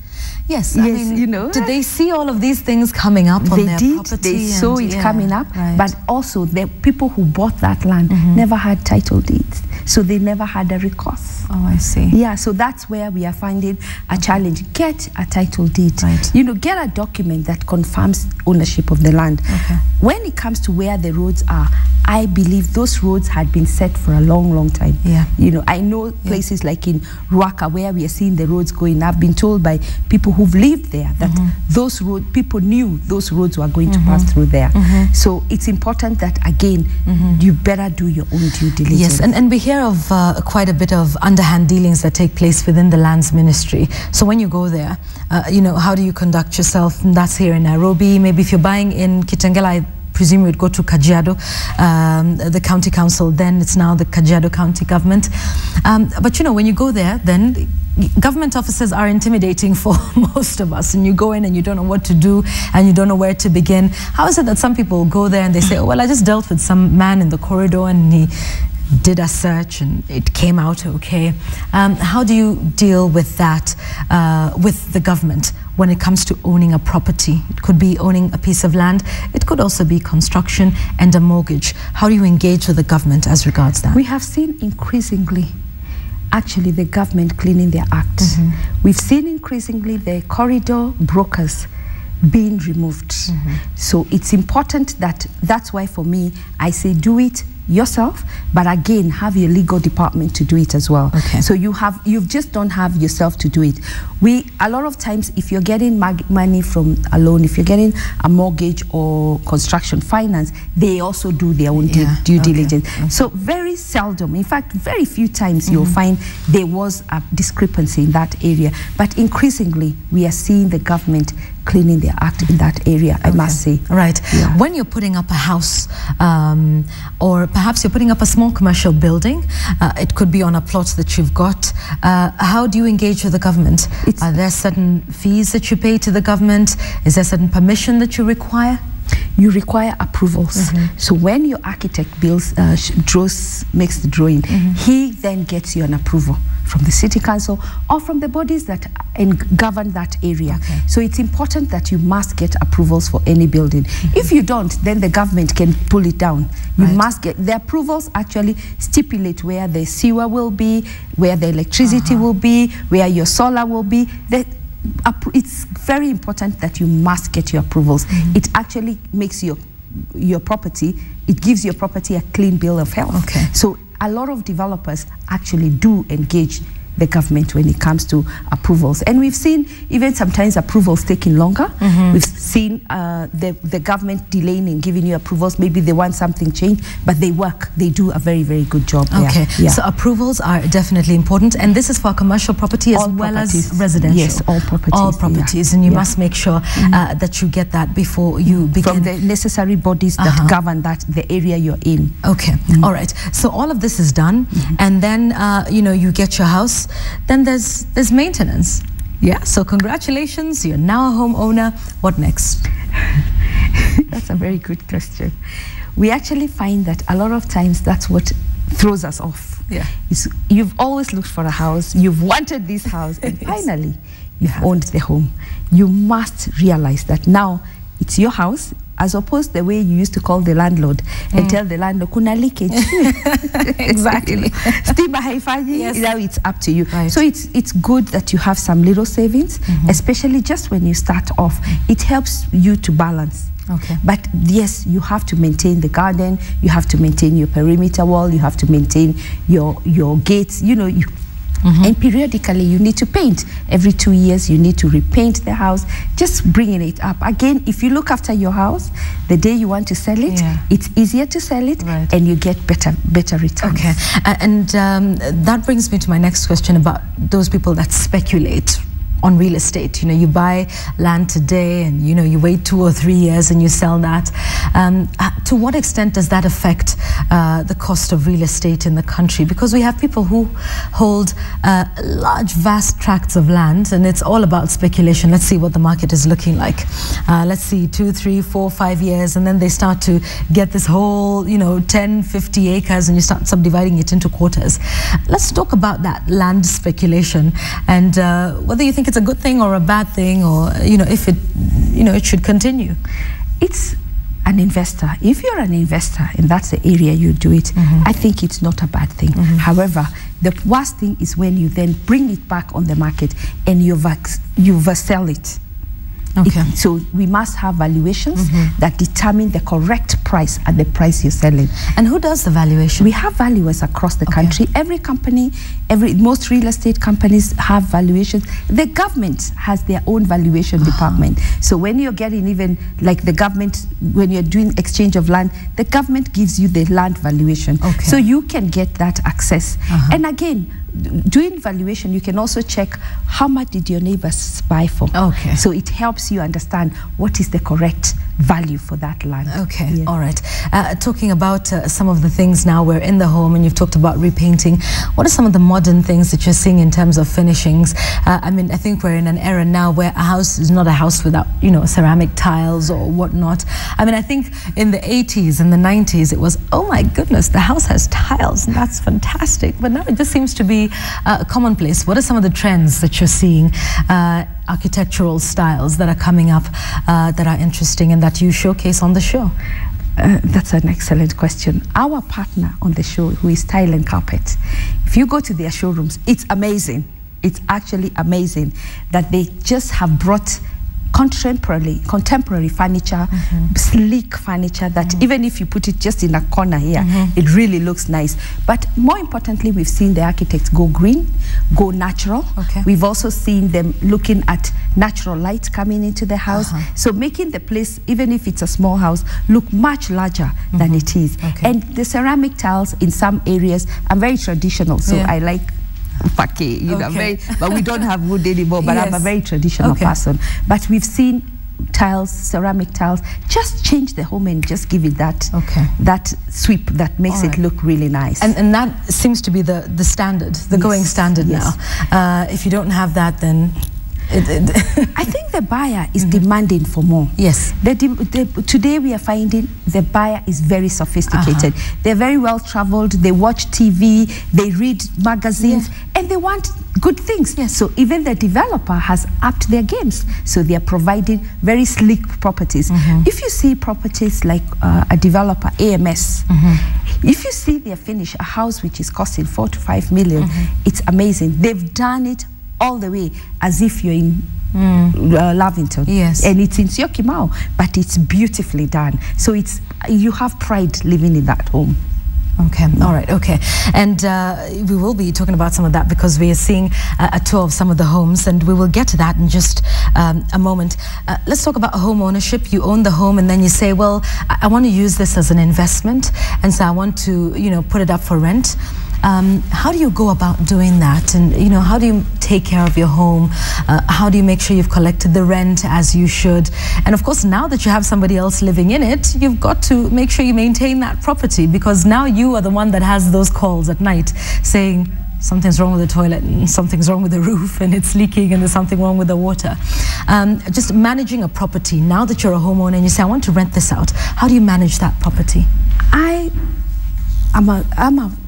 [SPEAKER 2] Yes, I
[SPEAKER 1] Yes,
[SPEAKER 2] mean,
[SPEAKER 1] you know.
[SPEAKER 2] did they see all of these things coming up on
[SPEAKER 1] They
[SPEAKER 2] their
[SPEAKER 1] did,
[SPEAKER 2] property?
[SPEAKER 1] they saw
[SPEAKER 2] and-
[SPEAKER 1] it
[SPEAKER 2] yeah,
[SPEAKER 1] coming up,
[SPEAKER 2] right.
[SPEAKER 1] but also the people who bought that land never had title deeds, so they never had a recourse.
[SPEAKER 2] Oh, I see.
[SPEAKER 1] Yeah, so that's where we are finding a challenge. Get a title deed.
[SPEAKER 2] Right.
[SPEAKER 1] You know, get a document that confirms ownership of the land.
[SPEAKER 2] Okay.
[SPEAKER 1] When it comes to where the roads are, I believe those roads had been set for a long, long time.
[SPEAKER 2] Yeah.
[SPEAKER 1] You know, I know places like in Ruaka where we are seeing the roads going. I've been told by people who've lived there that those roads, people knew those roads were going to pass through there. So it's important that, again, you better do your own due diligence.
[SPEAKER 2] Yes, and, and we hear of uh, quite a bit of underhand dealings that take place within the lands ministry. So when you go there, uh, you know, how do you conduct yourself? And that's here in Nairobi. Maybe if you're buying in Kitengela, I presume you would go to Kajiado, um, the county council. Then it's now the Kajiado county government. Um, but you know, when you go there, then government offices are intimidating for most of us, and you go in and you don't know what to do and you don't know where to begin. How is it that some people go there and they say, oh, well, I just dealt with some man in the corridor and he did a search and it came out okay? Um, how do you deal with that uh, with the government when it comes to owning a property? It could be owning a piece of land. It could also be construction and a mortgage. How do you engage with the government as regards that?
[SPEAKER 1] We have seen increasingly actually the government cleaning their act. Mm-hmm. We've seen increasingly the corridor brokers being removed. Mm-hmm. So it's important that, that's why for me, I say do it yourself, but again, have your legal department to do it as well.
[SPEAKER 2] Okay.
[SPEAKER 1] So you have, you just don't have yourself to do it. We, a lot of times, if you're getting mag money from a loan, if you're getting a mortgage or construction finance, they also do their own
[SPEAKER 2] Yeah.
[SPEAKER 1] due
[SPEAKER 2] Okay.
[SPEAKER 1] diligence.
[SPEAKER 2] Okay.
[SPEAKER 1] So very seldom, in fact, very few times mm-hmm. you'll find there was a discrepancy in that area. But increasingly, we are seeing the government cleaning their act in that area, I
[SPEAKER 2] Okay.
[SPEAKER 1] must say.
[SPEAKER 2] Right.
[SPEAKER 1] Yeah.
[SPEAKER 2] When you're putting up a house, um, or perhaps you're putting up a small commercial building, uh, it could be on a plot that you've got, uh, how do you engage with the government?
[SPEAKER 1] It's
[SPEAKER 2] Are there certain fees that you pay to the government? Is there certain permission that you require?
[SPEAKER 1] You require approvals.
[SPEAKER 2] Mm-hmm.
[SPEAKER 1] So when your architect builds, uh, draws, makes the drawing, mm-hmm. he then gets you an approval from the city council or from the bodies that govern that area.
[SPEAKER 2] Okay.
[SPEAKER 1] So it's important that you must get approvals for any building. Mm-hmm. If you don't, then the government can pull it down. You
[SPEAKER 2] Right.
[SPEAKER 1] must get, the approvals actually stipulate where the sewer will be, where the electricity
[SPEAKER 2] Uh-huh.
[SPEAKER 1] will be, where your solar will be. The, it's very important that you must get your approvals. Mm-hmm. It actually makes your your property, it gives your property a clean bill of health.
[SPEAKER 2] Okay.
[SPEAKER 1] So a lot of developers actually do engage the government when it comes to approvals. And we've seen even sometimes approvals taking longer. Mm-hmm. We've seen uh, the, the government delaying in giving you approvals. Maybe they want something changed, but they work. They do a very, very good job there.
[SPEAKER 2] Okay,
[SPEAKER 1] Yeah.
[SPEAKER 2] so approvals are definitely important, and this is for commercial property as
[SPEAKER 1] All
[SPEAKER 2] well
[SPEAKER 1] properties.
[SPEAKER 2] as residential.
[SPEAKER 1] Yes, all properties,
[SPEAKER 2] All
[SPEAKER 1] yeah.
[SPEAKER 2] properties, and you
[SPEAKER 1] Yeah.
[SPEAKER 2] must make sure uh, that you get that before you begin.
[SPEAKER 1] From the necessary bodies that
[SPEAKER 2] Uh-huh.
[SPEAKER 1] govern that, the area you're in.
[SPEAKER 2] Okay, mm-hmm. All right. So all of this is done, mm-hmm. and then uh, you know, you get your house. Then there's there's maintenance. Yeah. So congratulations, you're now a homeowner. What next?
[SPEAKER 1] That's a very good question. We actually find that a lot of times that's what throws us off.
[SPEAKER 2] Yeah.
[SPEAKER 1] It's, you've always looked for a house, you've wanted this house, and
[SPEAKER 2] Yes.
[SPEAKER 1] finally you've
[SPEAKER 2] have
[SPEAKER 1] owned the home. You must realize that now it's your house, as opposed to the way you used to call the landlord mm. and tell the landlord, kuna leakage.
[SPEAKER 2] Exactly.
[SPEAKER 1] Stima haifanyi,
[SPEAKER 2] Yes.
[SPEAKER 1] now it's up to you.
[SPEAKER 2] Right.
[SPEAKER 1] So it's, it's good that you have some little savings, mm-hmm. especially just when you start off. It helps you to balance.
[SPEAKER 2] Okay.
[SPEAKER 1] But yes, you have to maintain the garden, you have to maintain your perimeter wall, you have to maintain your, your gates, you know, you, mm-hmm. and periodically you need to paint. Every two years you need to repaint the house, just bringing it up. Again, if you look after your house, the day you want to sell it,
[SPEAKER 2] Yeah.
[SPEAKER 1] it's easier to sell it,
[SPEAKER 2] Right.
[SPEAKER 1] and you get better, better returns.
[SPEAKER 2] Okay, uh, and um, that brings me to my next question about those people that speculate on real estate. You know, you buy land today and, you know, you wait two or three years and you sell that. Um, uh, to what extent does that affect uh, the cost of real estate in the country? Because we have people who hold uh, large, vast tracts of land, and it's all about speculation. Let's see what the market is looking like. Uh, let's see, two, three, four, five years, and then they start to get this whole, you know, ten, fifty acres, and you start subdividing it into quarters. Let's talk about that land speculation and uh, whether you think it's a good thing or a bad thing, or, you know, if it, you know, it should continue.
[SPEAKER 1] It's an investor. If you're an investor and that's the area you do it, mm-hmm. I think it's not a bad thing. Mm-hmm. However, the worst thing is when you then bring it back on the market and you you sell it.
[SPEAKER 2] Okay.
[SPEAKER 1] It, so we must have valuations
[SPEAKER 2] mm-hmm.
[SPEAKER 1] that determine the correct price at the price you're selling.
[SPEAKER 2] And who does the valuation?
[SPEAKER 1] We have valuers across the
[SPEAKER 2] okay.
[SPEAKER 1] country. Every company, every most real estate companies have valuations. The government has their own valuation uh-huh. department. So when you're getting even like the government, when you're doing exchange of land, the government gives you the land valuation.
[SPEAKER 2] Okay.
[SPEAKER 1] So you can get that access.
[SPEAKER 2] Uh-huh.
[SPEAKER 1] And again, doing valuation, you can also check how much did your neighbors buy for.
[SPEAKER 2] Okay.
[SPEAKER 1] So it helps you understand what is the correct value for that land.
[SPEAKER 2] Okay,
[SPEAKER 1] yeah.
[SPEAKER 2] all right. Uh, talking about uh, some of the things now, we're in the home and you've talked about repainting. What are some of the modern things that you're seeing in terms of finishings? Uh, I mean, I think we're in an era now where a house is not a house without, you know, ceramic tiles or whatnot. I mean, I think in the eighties and the nineties, it was, oh my goodness, the house has tiles, and that's fantastic. But now it just seems to be uh, commonplace. What are some of the trends that you're seeing, uh, architectural styles that are coming up uh, that are interesting and that you showcase on the show?
[SPEAKER 1] Uh, that's an excellent question. Our partner on the show, who is Tile and Carpet, if you go to their showrooms, it's amazing. It's actually amazing that they just have brought contemporary contemporary furniture, mm-hmm. sleek furniture that mm-hmm. even if you put it just in a corner here, mm-hmm. it really looks nice. But more importantly, we've seen the architects go green, go natural.
[SPEAKER 2] Okay.
[SPEAKER 1] We've also seen them looking at natural light coming into the house.
[SPEAKER 2] Uh-huh.
[SPEAKER 1] So making the place, even if it's a small house, look much larger mm-hmm. than it is.
[SPEAKER 2] Okay.
[SPEAKER 1] And the ceramic tiles in some areas are very traditional. So
[SPEAKER 2] yeah.
[SPEAKER 1] I like Pake, you
[SPEAKER 2] okay.
[SPEAKER 1] know, very, but we don't have wood anymore, but
[SPEAKER 2] yes.
[SPEAKER 1] I'm a very traditional
[SPEAKER 2] okay.
[SPEAKER 1] person. But we've seen tiles, ceramic tiles, just change the home and just give it that
[SPEAKER 2] okay.
[SPEAKER 1] that sweep that makes right. it look really nice.
[SPEAKER 2] And, and that seems to be the, the standard, the yes. going standard yes. now. Uh, if you don't have that, then... It, it
[SPEAKER 1] I think the buyer is
[SPEAKER 2] mm-hmm. demanding
[SPEAKER 1] for more.
[SPEAKER 2] Yes.
[SPEAKER 1] The, the, today we are finding the buyer is very sophisticated. Uh-huh. They're very well traveled. They watch T V, they read magazines, yeah. and they want good things.
[SPEAKER 2] Yes.
[SPEAKER 1] So even the developer has upped their games. So they are providing very sleek properties. Mm-hmm. If you see properties like uh, a developer, A M S, mm-hmm. if you see their finish, a house which is costing four to five million, mm-hmm. it's amazing. They've done it all the way as if you're in mm. uh, Lavington.
[SPEAKER 2] Yes.
[SPEAKER 1] And it's in Syokimau, but it's beautifully done. So it's you have pride living in that home.
[SPEAKER 2] Okay, all right, okay. And uh, we will be talking about some of that because we are seeing uh, a tour of some of the homes, and we will get to that in just um, a moment. Uh, let's talk about home ownership. You own the home and then you say, well, I, I want to use this as an investment, and so I want to, you know, put it up for rent. Um, how do you go about doing that? And, you know, how do you take care of your home? Uh, how do you make sure you've collected the rent as you should? And of course, now that you have somebody else living in it, you've got to make sure you maintain that property, because now you are the one that has those calls at night saying something's wrong with the toilet and something's wrong with the roof and it's leaking and there's something wrong with the water. Um, just managing a property, now that you're a homeowner and you say, I want to rent this out, how do you manage that property?
[SPEAKER 1] I, I'm a, I'm a,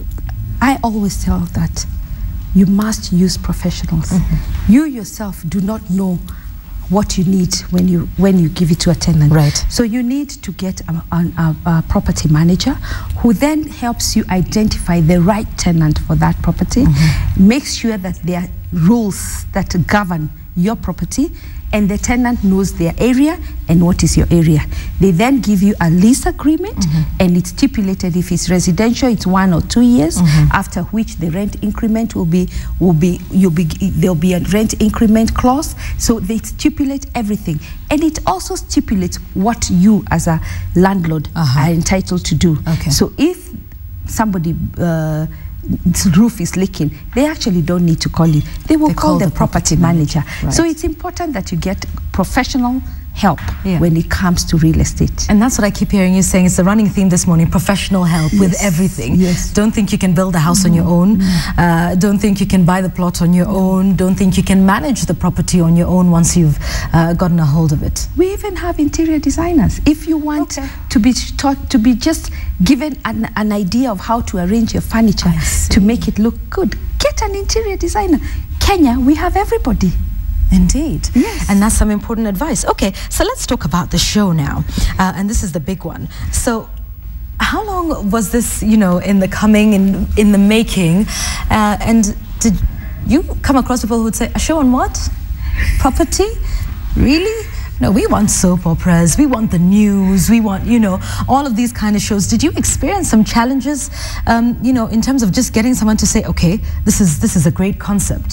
[SPEAKER 1] I always tell that you must use professionals. Mm-hmm. You yourself do not know what you need when you when you give it to a tenant.
[SPEAKER 2] Right.
[SPEAKER 1] So you need to get a, a, a property manager who then helps you identify the right tenant for that property. Mm-hmm. Make sure that there are rules that govern your property, and the tenant knows their area and what is your area. They then give you a lease agreement, mm-hmm. and it's stipulated if it's residential, it's one or two years, mm-hmm. after which the rent increment will be, will be, you'll be, there'll be a rent increment clause. So they stipulate everything. And it also stipulates what you as a landlord uh-huh. are entitled to do.
[SPEAKER 2] Okay.
[SPEAKER 1] So if somebody uh, the roof is leaking, they actually don't need to call you. They will
[SPEAKER 2] They
[SPEAKER 1] call,
[SPEAKER 2] call
[SPEAKER 1] the,
[SPEAKER 2] the
[SPEAKER 1] property,
[SPEAKER 2] property
[SPEAKER 1] manager.
[SPEAKER 2] manager. Right.
[SPEAKER 1] So it's important that you get professional help
[SPEAKER 2] Yeah.
[SPEAKER 1] when it comes to real estate.
[SPEAKER 2] And that's what I keep hearing you saying. It's the running theme this morning, professional help with
[SPEAKER 1] Yes.
[SPEAKER 2] everything.
[SPEAKER 1] Yes.
[SPEAKER 2] Don't think you can build a house on your own. Uh, don't think you can buy the plot on your own. Don't think you can manage the property on your own once you've uh, gotten a hold of it.
[SPEAKER 1] We even have interior designers. If you want
[SPEAKER 2] Okay.
[SPEAKER 1] to be taught, to be just given an, an idea of how to arrange your furniture
[SPEAKER 2] I see.
[SPEAKER 1] to make it look good, get an interior designer. Kenya, we have everybody.
[SPEAKER 2] Indeed.
[SPEAKER 1] Yes.
[SPEAKER 2] And that's some important advice. Okay, so let's talk about the show now. Uh, and this is the big one. So how long was this, you know, in the coming, in, in the making? Uh, and did you come across people who would say, a show on what? Property? Really? No, we want soap operas, we want the news, we want, you know, all of these kind of shows. Did you experience some challenges, um, you know, in terms of just getting someone to say, okay, this is, this is a great concept?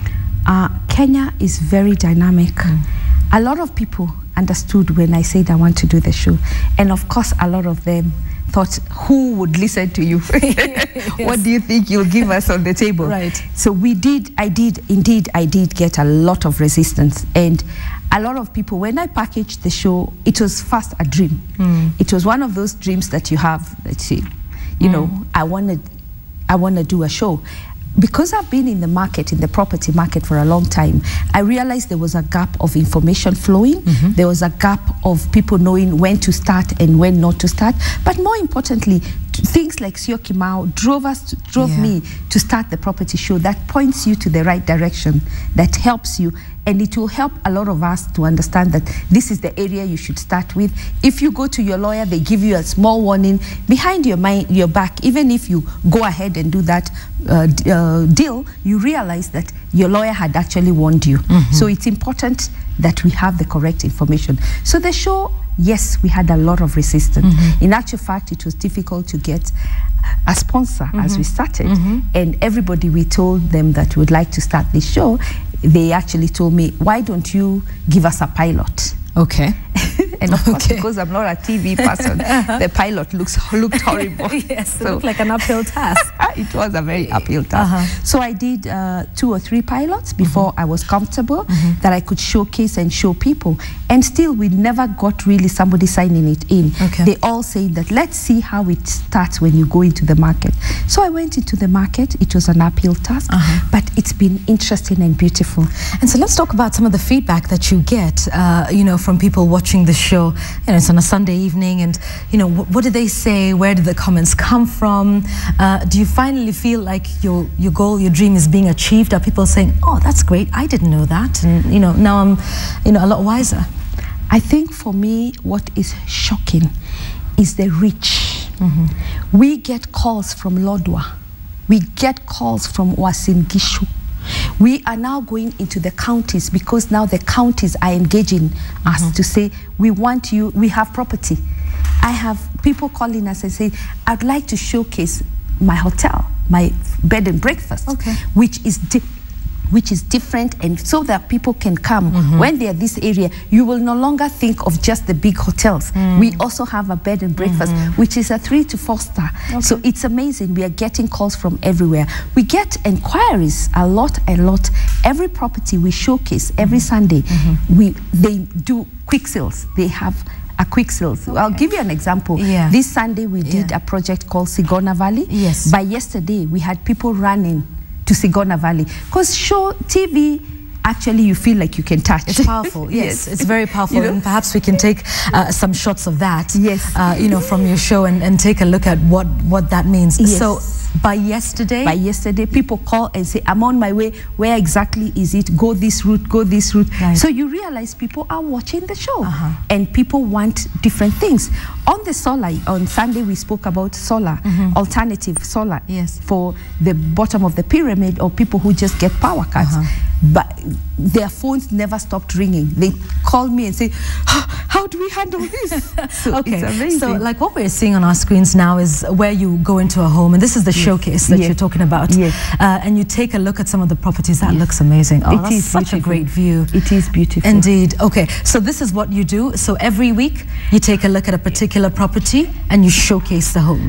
[SPEAKER 1] Uh, Kenya is very dynamic. Mm. A lot of people understood when I said I want to do the show. And of course, a lot of them thought, who would listen to you? Yes. What do you think you'll give us on the table?
[SPEAKER 2] Right.
[SPEAKER 1] So we did, I did, indeed, I did get a lot of resistance. And a lot of people, when I packaged the show, it was first a dream. Mm. It was one of those dreams that you have, that you, you mm. know, I want to I want to do a show. Because I've been in the market, in the property market for a long time, I realized there was a gap of information flowing. Mm-hmm. There was a gap of people knowing when to start and when not to start. But more importantly, things like Sio Kimau drove us, to, drove yeah. me to start the property show that points you to the right direction, that helps you. And it will help a lot of us to understand that this is the area you should start with. If you go to your lawyer, they give you a small warning behind your mind, your back. Even if you go ahead and do that uh, uh, deal, you realize that your lawyer had actually warned you. Mm-hmm. So it's important that we have the correct information. So the show, yes, we had a lot of resistance. Mm-hmm. In actual fact, it was difficult to get a sponsor mm-hmm. as we started. Mm-hmm. And everybody, we told them that we would like to start this show. They actually told me, why don't you give us a pilot?
[SPEAKER 2] Okay.
[SPEAKER 1] And of course,
[SPEAKER 2] okay.
[SPEAKER 1] because I'm not a T V person, uh-huh. the pilot looks looked horrible.
[SPEAKER 2] Yes,
[SPEAKER 1] so,
[SPEAKER 2] it looked like an uphill task.
[SPEAKER 1] It was a very uphill task. Uh-huh. So I did uh, two or three pilots before mm-hmm. I was comfortable mm-hmm. that I could showcase and show people. And still, we never got really somebody signing it in.
[SPEAKER 2] Okay.
[SPEAKER 1] They all say that, let's see how it starts when you go into the market. So I went into the market. It was an uphill task, uh-huh. but it's been interesting and beautiful.
[SPEAKER 2] And so let's talk about some of the feedback that you get, uh, you know, from people watching the show. You know, it's on a Sunday evening, and you know, what, what do they say? Where do the comments come from? Uh, do you finally feel like your your goal, your dream is being achieved? Are people saying, "Oh, that's great! I didn't know that," and you know, now I'm, you know, a lot wiser?
[SPEAKER 1] I think for me, what is shocking is the reach. Mm-hmm. We get calls from Lodwar. We get calls from Uasin Gishu. We are now going into the counties because now the counties are engaging mm-hmm. us to say, we want you, we have property. I have people calling us and saying, I'd like to showcase my hotel, my bed and breakfast, okay. which is di which is different, and so that people can come. Mm-hmm. When they're this area, you will no longer think of just the big hotels. Mm. We also have a bed and breakfast, mm-hmm. which is a three to four star. Okay. So it's amazing. We are getting calls from everywhere. We get inquiries a lot, a lot. Every property we showcase every mm-hmm. Sunday, mm-hmm. we they do quick sales. They have a quick sales. Okay. I'll give you an example. Yeah. This Sunday we did yeah. a project called Sigona Valley.
[SPEAKER 2] Yes.
[SPEAKER 1] By yesterday, we had people running to Sigona Valley, because show T V, actually you feel like you can touch.
[SPEAKER 2] It's powerful. Yes, yes. It's very powerful. You know? And perhaps we can take uh, some shots of that.
[SPEAKER 1] Yes.
[SPEAKER 2] Uh, you know, from your show and, and take a look at what what that means.
[SPEAKER 1] Yes.
[SPEAKER 2] So by yesterday,
[SPEAKER 1] by yesterday, people call and say, "I'm on my way. Where exactly is it? Go this route. Go this route." Right. So you realize people are watching the show, uh-huh. and people want different things. On the solar, on Sunday we spoke about solar, mm-hmm. alternative solar,
[SPEAKER 2] yes,
[SPEAKER 1] for the bottom of the pyramid, or people who just get power cuts. Uh-huh. But their phones never stopped ringing. They call me and say, oh, how do we handle this? So
[SPEAKER 2] okay,
[SPEAKER 1] it's amazing.
[SPEAKER 2] So like what we're seeing on our screens now is where you go into a home, and this is the yes. showcase that yes. you're talking about.
[SPEAKER 1] Yes.
[SPEAKER 2] Uh, and you take a look at some of the properties. That yes. looks amazing. Oh,
[SPEAKER 1] it
[SPEAKER 2] that's
[SPEAKER 1] is
[SPEAKER 2] such
[SPEAKER 1] beautiful.
[SPEAKER 2] a great view.
[SPEAKER 1] It is beautiful.
[SPEAKER 2] Indeed. Okay, so this is what you do. So every week you take a look at a particular property and you showcase the homes.
[SPEAKER 1] Every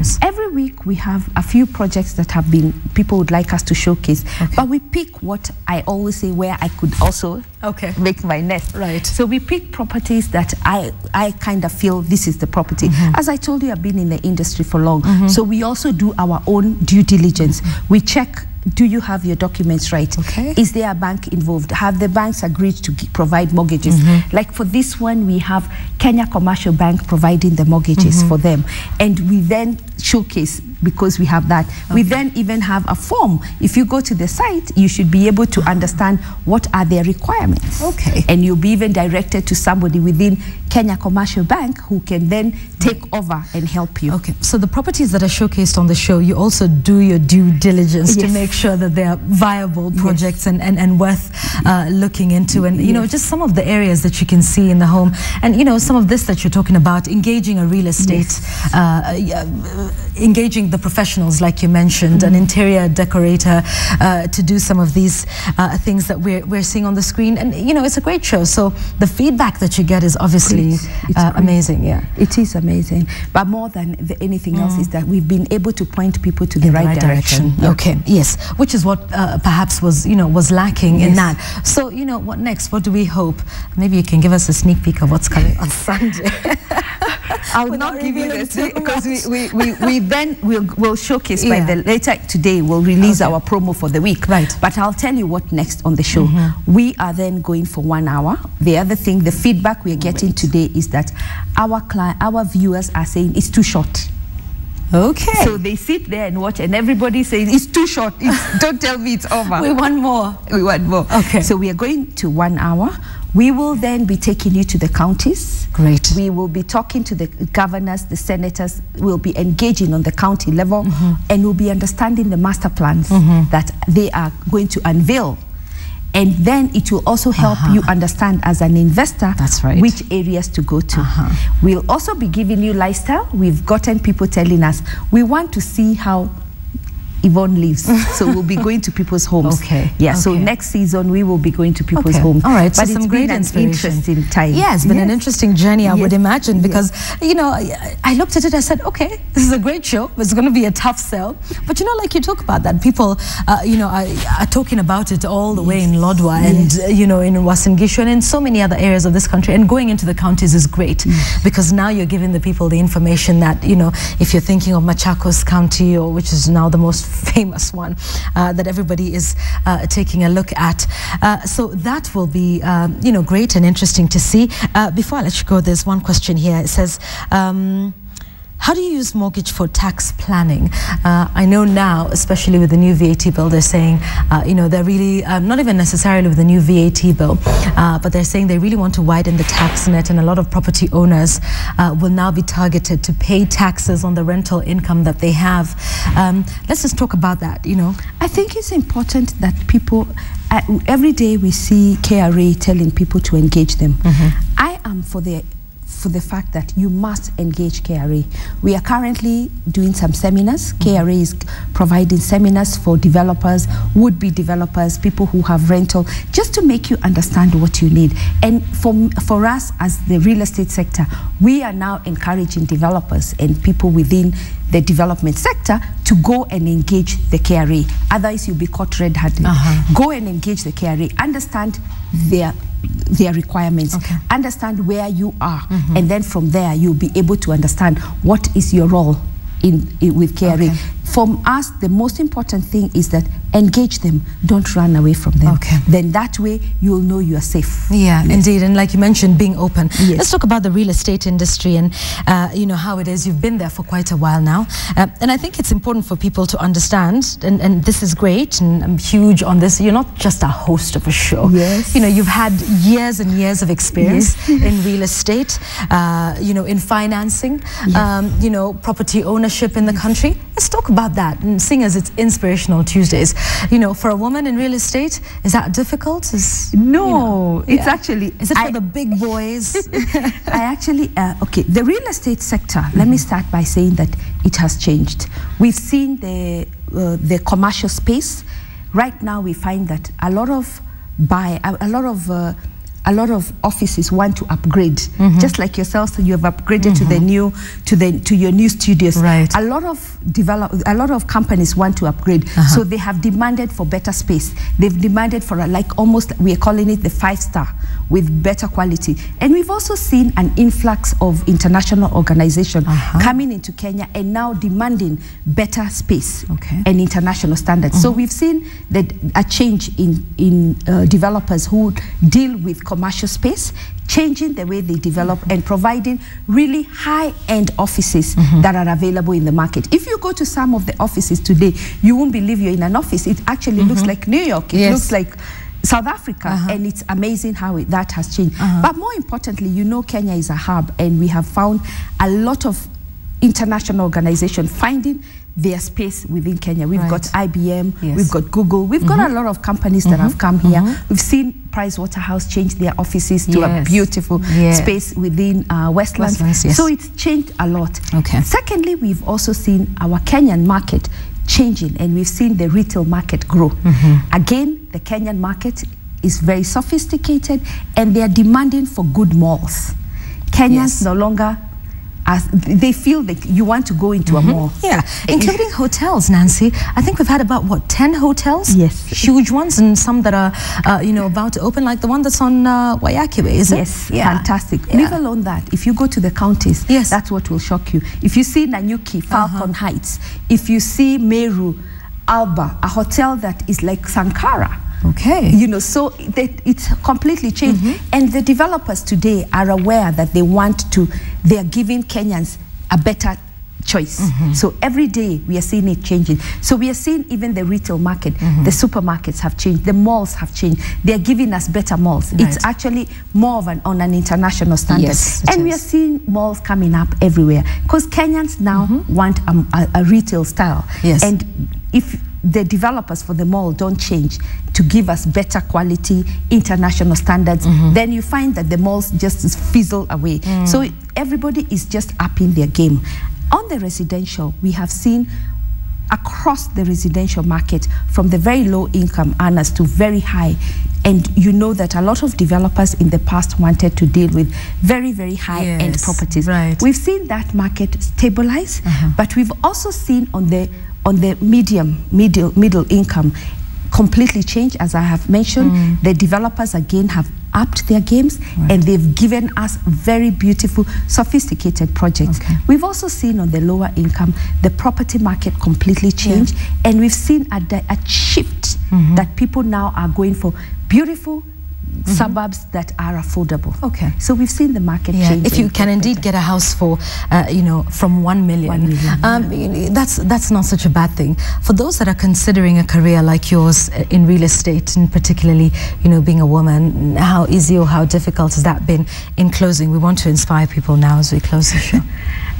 [SPEAKER 1] every week we have a few projects that have been, people would like us to showcase. Okay. But we pick what I always say where I could also okay. make my nest.
[SPEAKER 2] Right.
[SPEAKER 1] So we pick properties that I, I kind of feel this is the property. Mm-hmm. As I told you, I've been in the industry for long. Mm-hmm. So we also do our own due diligence. Mm-hmm. We check, do you have your documents right?
[SPEAKER 2] Okay.
[SPEAKER 1] Is there a bank involved? Have the banks agreed to provide mortgages? Mm-hmm. Like for this one, we have Kenya Commercial Bank providing the mortgages mm-hmm. for them. And we then showcase, because we have that. Okay. We then even have a form. If you go to the site, you should be able to understand what are their requirements.
[SPEAKER 2] Okay.
[SPEAKER 1] And you'll be even directed to somebody within Kenya Commercial Bank who can then take right. over and help you.
[SPEAKER 2] Okay. So the properties that are showcased on the show, you also do your due diligence yes. to make sure that they are viable projects yes. and, and, and worth uh, looking into. And, you yes. know, just some of the areas that you can see in the home. And, you know, some of this that you're talking about, engaging a real estate, yes. uh, uh, engaging the professionals, like you mentioned, mm-hmm. an interior decorator uh, to do some of these uh, things that we're, we're seeing on the screen. And, you know, it's a great show. So the feedback that you get is obviously uh, amazing. Yeah,
[SPEAKER 1] it is amazing. But more than the, anything mm. else is that we've been able to point people to the, right,
[SPEAKER 2] the right direction. direction.
[SPEAKER 1] Yeah.
[SPEAKER 2] Okay, yes, which is what uh, perhaps was, you know, was lacking yes. in that. So, you know, what next? What do we hope? Maybe you can give us a sneak peek of what's coming on Sunday.
[SPEAKER 1] I'll not give you this because we, we, we, we then will will showcase yeah. by the later today we'll release okay. our promo for the week.
[SPEAKER 2] Right.
[SPEAKER 1] But I'll tell you what next on the show. Mm-hmm. We are then going for one hour. The other thing, the feedback we're getting Wait. today is that our client, our viewers are saying it's too short.
[SPEAKER 2] Okay.
[SPEAKER 1] So they sit there and watch, and everybody says it's too short. It's, don't tell me it's over.
[SPEAKER 2] We want more.
[SPEAKER 1] We want more.
[SPEAKER 2] Okay.
[SPEAKER 1] So we are going to one hour. We will then be taking you to the counties.
[SPEAKER 2] Great.
[SPEAKER 1] We will be talking to the governors, the senators. We'll be engaging on the county level, mm-hmm. and we'll be understanding the master plans mm-hmm. that they are going to unveil. And then it will also help uh-huh. you understand as an investor
[SPEAKER 2] That's right.
[SPEAKER 1] which areas to go to.
[SPEAKER 2] Uh-huh.
[SPEAKER 1] We'll also be giving you lifestyle. We've gotten people telling us, we want to see how Yvonne lives. So we'll be going to people's homes.
[SPEAKER 2] Okay.
[SPEAKER 1] Yeah,
[SPEAKER 2] okay.
[SPEAKER 1] so next season we will be going to people's
[SPEAKER 2] okay.
[SPEAKER 1] homes.
[SPEAKER 2] All right,
[SPEAKER 1] but
[SPEAKER 2] so
[SPEAKER 1] it's
[SPEAKER 2] some
[SPEAKER 1] been
[SPEAKER 2] great
[SPEAKER 1] an
[SPEAKER 2] inspiration.
[SPEAKER 1] interesting time.
[SPEAKER 2] Yeah, it's been yes. an interesting journey, I yes. would imagine, because, yes. you know, I looked at it, I said, okay, this is a great show. It's going to be a tough sell. But, you know, like you talk about that, people, uh, you know, are, are talking about it all the yes. way in Lodwar and, yes. uh, you know, in Uasin Gishu and in so many other areas of this country. And going into the counties is great mm. because now you're giving the people the information that, you know, if you're thinking of Machakos County, or which is now the most famous one, Uh, that everybody is uh, taking a look at. Uh, so that will be, um, you know, great and interesting to see. Uh, before I let you go, there's one question here. It says, um, how do you use mortgage for tax planning? Uh, I know now, especially with the new V A T bill, they're saying, uh, you know, they're really, um, not even necessarily with the new V A T bill, uh, but they're saying they really want to widen the tax net, and a lot of property owners uh, will now be targeted to pay taxes on the rental income that they have. Um, let's just talk about that, you know.
[SPEAKER 1] I think it's important that people, uh, every day we see K R A telling people to engage them. Mm-hmm. I am for the for the fact that you must engage K R A. We are currently doing some seminars. Mm-hmm. K R A is providing seminars for developers, would-be developers, people who have rental, just to make you understand what you need. And for, for us as the real estate sector, we are now encouraging developers and people within the development sector to go and engage the K R A. Otherwise, you'll be caught red-handed. Uh-huh. Go and engage the K R A. Understand their their requirements, okay. Understand where you are, mm-hmm. and then from there you'll be able to understand what is your role in, in with K R A. Okay. From us, the most important thing is that engage them, don't run away from them.
[SPEAKER 2] Okay.
[SPEAKER 1] Then that way you'll know you are safe.
[SPEAKER 2] Yeah, yes. Indeed. And like you mentioned, being open.
[SPEAKER 1] Yes.
[SPEAKER 2] Let's talk about the real estate industry and uh, you know how it is. You've been there for quite a while now, uh, and I think it's important for people to understand. And, and this is great, and I'm huge on this. You're not just a host of a show.
[SPEAKER 1] Yes.
[SPEAKER 2] You know, you've had years and years of experience
[SPEAKER 1] yes.
[SPEAKER 2] in real estate. Uh, you know, in financing.
[SPEAKER 1] Yes.
[SPEAKER 2] Um, you know, property ownership in the
[SPEAKER 1] yes.
[SPEAKER 2] country. Let's talk about that. And seeing as it's Inspirational Tuesdays, you know, for a woman in real estate, is that difficult? Is,
[SPEAKER 1] no,
[SPEAKER 2] you know,
[SPEAKER 1] it's
[SPEAKER 2] yeah.
[SPEAKER 1] actually...
[SPEAKER 2] Is it for
[SPEAKER 1] I,
[SPEAKER 2] the big boys?
[SPEAKER 1] I actually, uh, okay, the real estate sector, mm-hmm. let me start by saying that it has changed. We've seen the, uh, the commercial space. Right now we find that a lot of buy, a, a lot of uh, a lot of offices want to upgrade, mm-hmm. just like yourself. So you have upgraded mm-hmm. to the new, to the to your new studios.
[SPEAKER 2] Right.
[SPEAKER 1] A lot of develop, a lot of companies want to upgrade, uh-huh. so they have demanded for better space. They've demanded for a, like almost we are calling it the five star with better quality. And we've also seen an influx of international organizations uh-huh. coming into Kenya and now demanding better space okay. and international standards. Mm-hmm. So we've seen that a change in in uh, developers who deal with commercial space, changing the way they develop and providing really high-end offices mm-hmm. that are available in the market. If you go to some of the offices today, you won't believe you're in an office. It actually mm-hmm. looks like New York. It yes. looks like South Africa, uh-huh. and it's amazing how it, that has changed. Uh-huh. But more importantly, you know, Kenya is a hub, and we have found a lot of international organizations finding their space within Kenya. We've right. got I B M, yes. we've got Google, we've mm-hmm. got a lot of companies that mm-hmm. have come here. Mm-hmm. We've seen Pricewaterhouse change their offices to yes. a beautiful yes. space within uh, Westlands. Westlands yes. So it's changed a lot.
[SPEAKER 2] Okay.
[SPEAKER 1] Secondly, we've also seen our Kenyan market changing, and we've seen the retail market grow. Mm-hmm. Again, the Kenyan market is very sophisticated, and they are demanding for good malls. Kenyans yes. no longer, as they feel that you want to go into mm-hmm. a mall.
[SPEAKER 2] Yeah, including hotels, Nancy. I think we've had about, what, ten hotels?
[SPEAKER 1] Yes.
[SPEAKER 2] Huge ones, and some that are, uh, you know, about to open, like the one that's on uh, Waiyaki Way, is it?
[SPEAKER 1] Yes, yeah. Fantastic. Yeah. Leave alone that. If you go to the counties, yes. that's what will shock you. If you see Nanyuki, Falcon uh-huh. Heights, if you see Meru, Alba, a hotel that is like Sankara,
[SPEAKER 2] okay,
[SPEAKER 1] you know, so that it's completely changed. Mm-hmm. And the developers today are aware that they want to, they are giving Kenyans a better choice. Mm-hmm. So every day we are seeing it changing. So we are seeing even the retail market, mm-hmm. the supermarkets have changed, the malls have changed. They are giving us better malls. Right. It's actually more of an on an international standard. Yes, and is. we are seeing malls coming up everywhere because Kenyans now mm-hmm. want a, a, a retail style.
[SPEAKER 2] Yes.
[SPEAKER 1] And if the developers for the mall don't change to give us better quality international standards, mm-hmm. then you find that the malls just fizzle away. Mm. So everybody is just upping their game. On the residential, we have seen across the residential market, from the very low income earners to very high. And you know that a lot of developers in the past wanted to deal with very, very high-end yes, properties.
[SPEAKER 2] Right.
[SPEAKER 1] We've seen that market stabilize, uh-huh. but we've also seen on the on the medium, middle, middle income completely change. As I have mentioned, mm. the developers again have upped their games, right. and they've given us very beautiful, sophisticated projects. Okay. We've also seen on the lower income, the property market completely change, yeah. and we've seen a, a shift mm-hmm. that people now are going for beautiful Mm-hmm. suburbs that are affordable.
[SPEAKER 2] Okay.
[SPEAKER 1] So we've seen the market
[SPEAKER 2] yeah.
[SPEAKER 1] change.
[SPEAKER 2] If you can indeed get a house for, uh, you know, from one million, one million um, yeah. that's that's not such a bad thing. For those that are considering a career like yours in real estate, and particularly, you know, being a woman, how easy or how difficult has that been? In closing, we want to inspire people now as we close the show.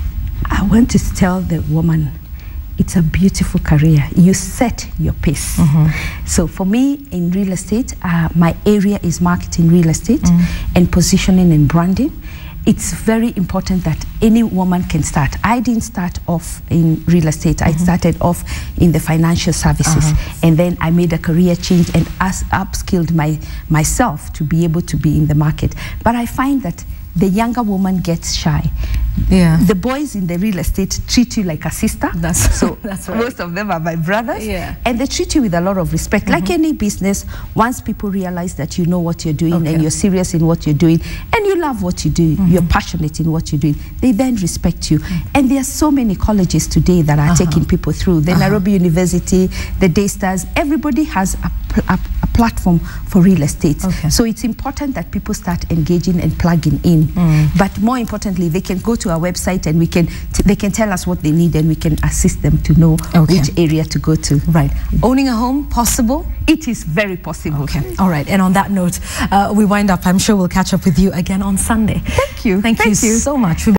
[SPEAKER 1] I want to tell the woman, it's a beautiful career. You set your pace. Mm-hmm. So for me in real estate, uh, my area is marketing real estate mm-hmm. and positioning and branding. It's very important that any woman can start. I didn't start off in real estate. Mm-hmm. I started off in the financial services. Uh-huh. And then I made a career change and as upskilled my, myself to be able to be in the market. But I find that the younger woman gets shy.
[SPEAKER 2] Yeah.
[SPEAKER 1] The boys in the real estate treat you like a sister.
[SPEAKER 2] That's
[SPEAKER 1] so.
[SPEAKER 2] That's right.
[SPEAKER 1] Most of them are my brothers.
[SPEAKER 2] Yeah.
[SPEAKER 1] And they treat you with a lot of respect. Mm-hmm. Like any business, once people realize that you know what you're doing okay. and you're serious in what you're doing and you love what you do, mm-hmm. you're passionate in what you're doing, they then respect you. Mm-hmm. And there are so many colleges today that are uh-huh. taking people through. The uh-huh. Nairobi University, the Daystars, everybody has a, a, a platform for real estate.
[SPEAKER 2] Okay.
[SPEAKER 1] So it's important that people start engaging and plugging in. Mm. But more importantly, they can go to our website and we can t they can tell us what they need and we can assist them to know okay. which area to go to.
[SPEAKER 2] Right. Owning a home possible?
[SPEAKER 1] It is very possible.
[SPEAKER 2] Okay. All right. And on that note, uh, we wind up. I'm sure we'll catch up with you again on Sunday.
[SPEAKER 1] Thank you.
[SPEAKER 2] Thank,
[SPEAKER 1] Thank
[SPEAKER 2] you,
[SPEAKER 1] you
[SPEAKER 2] so much.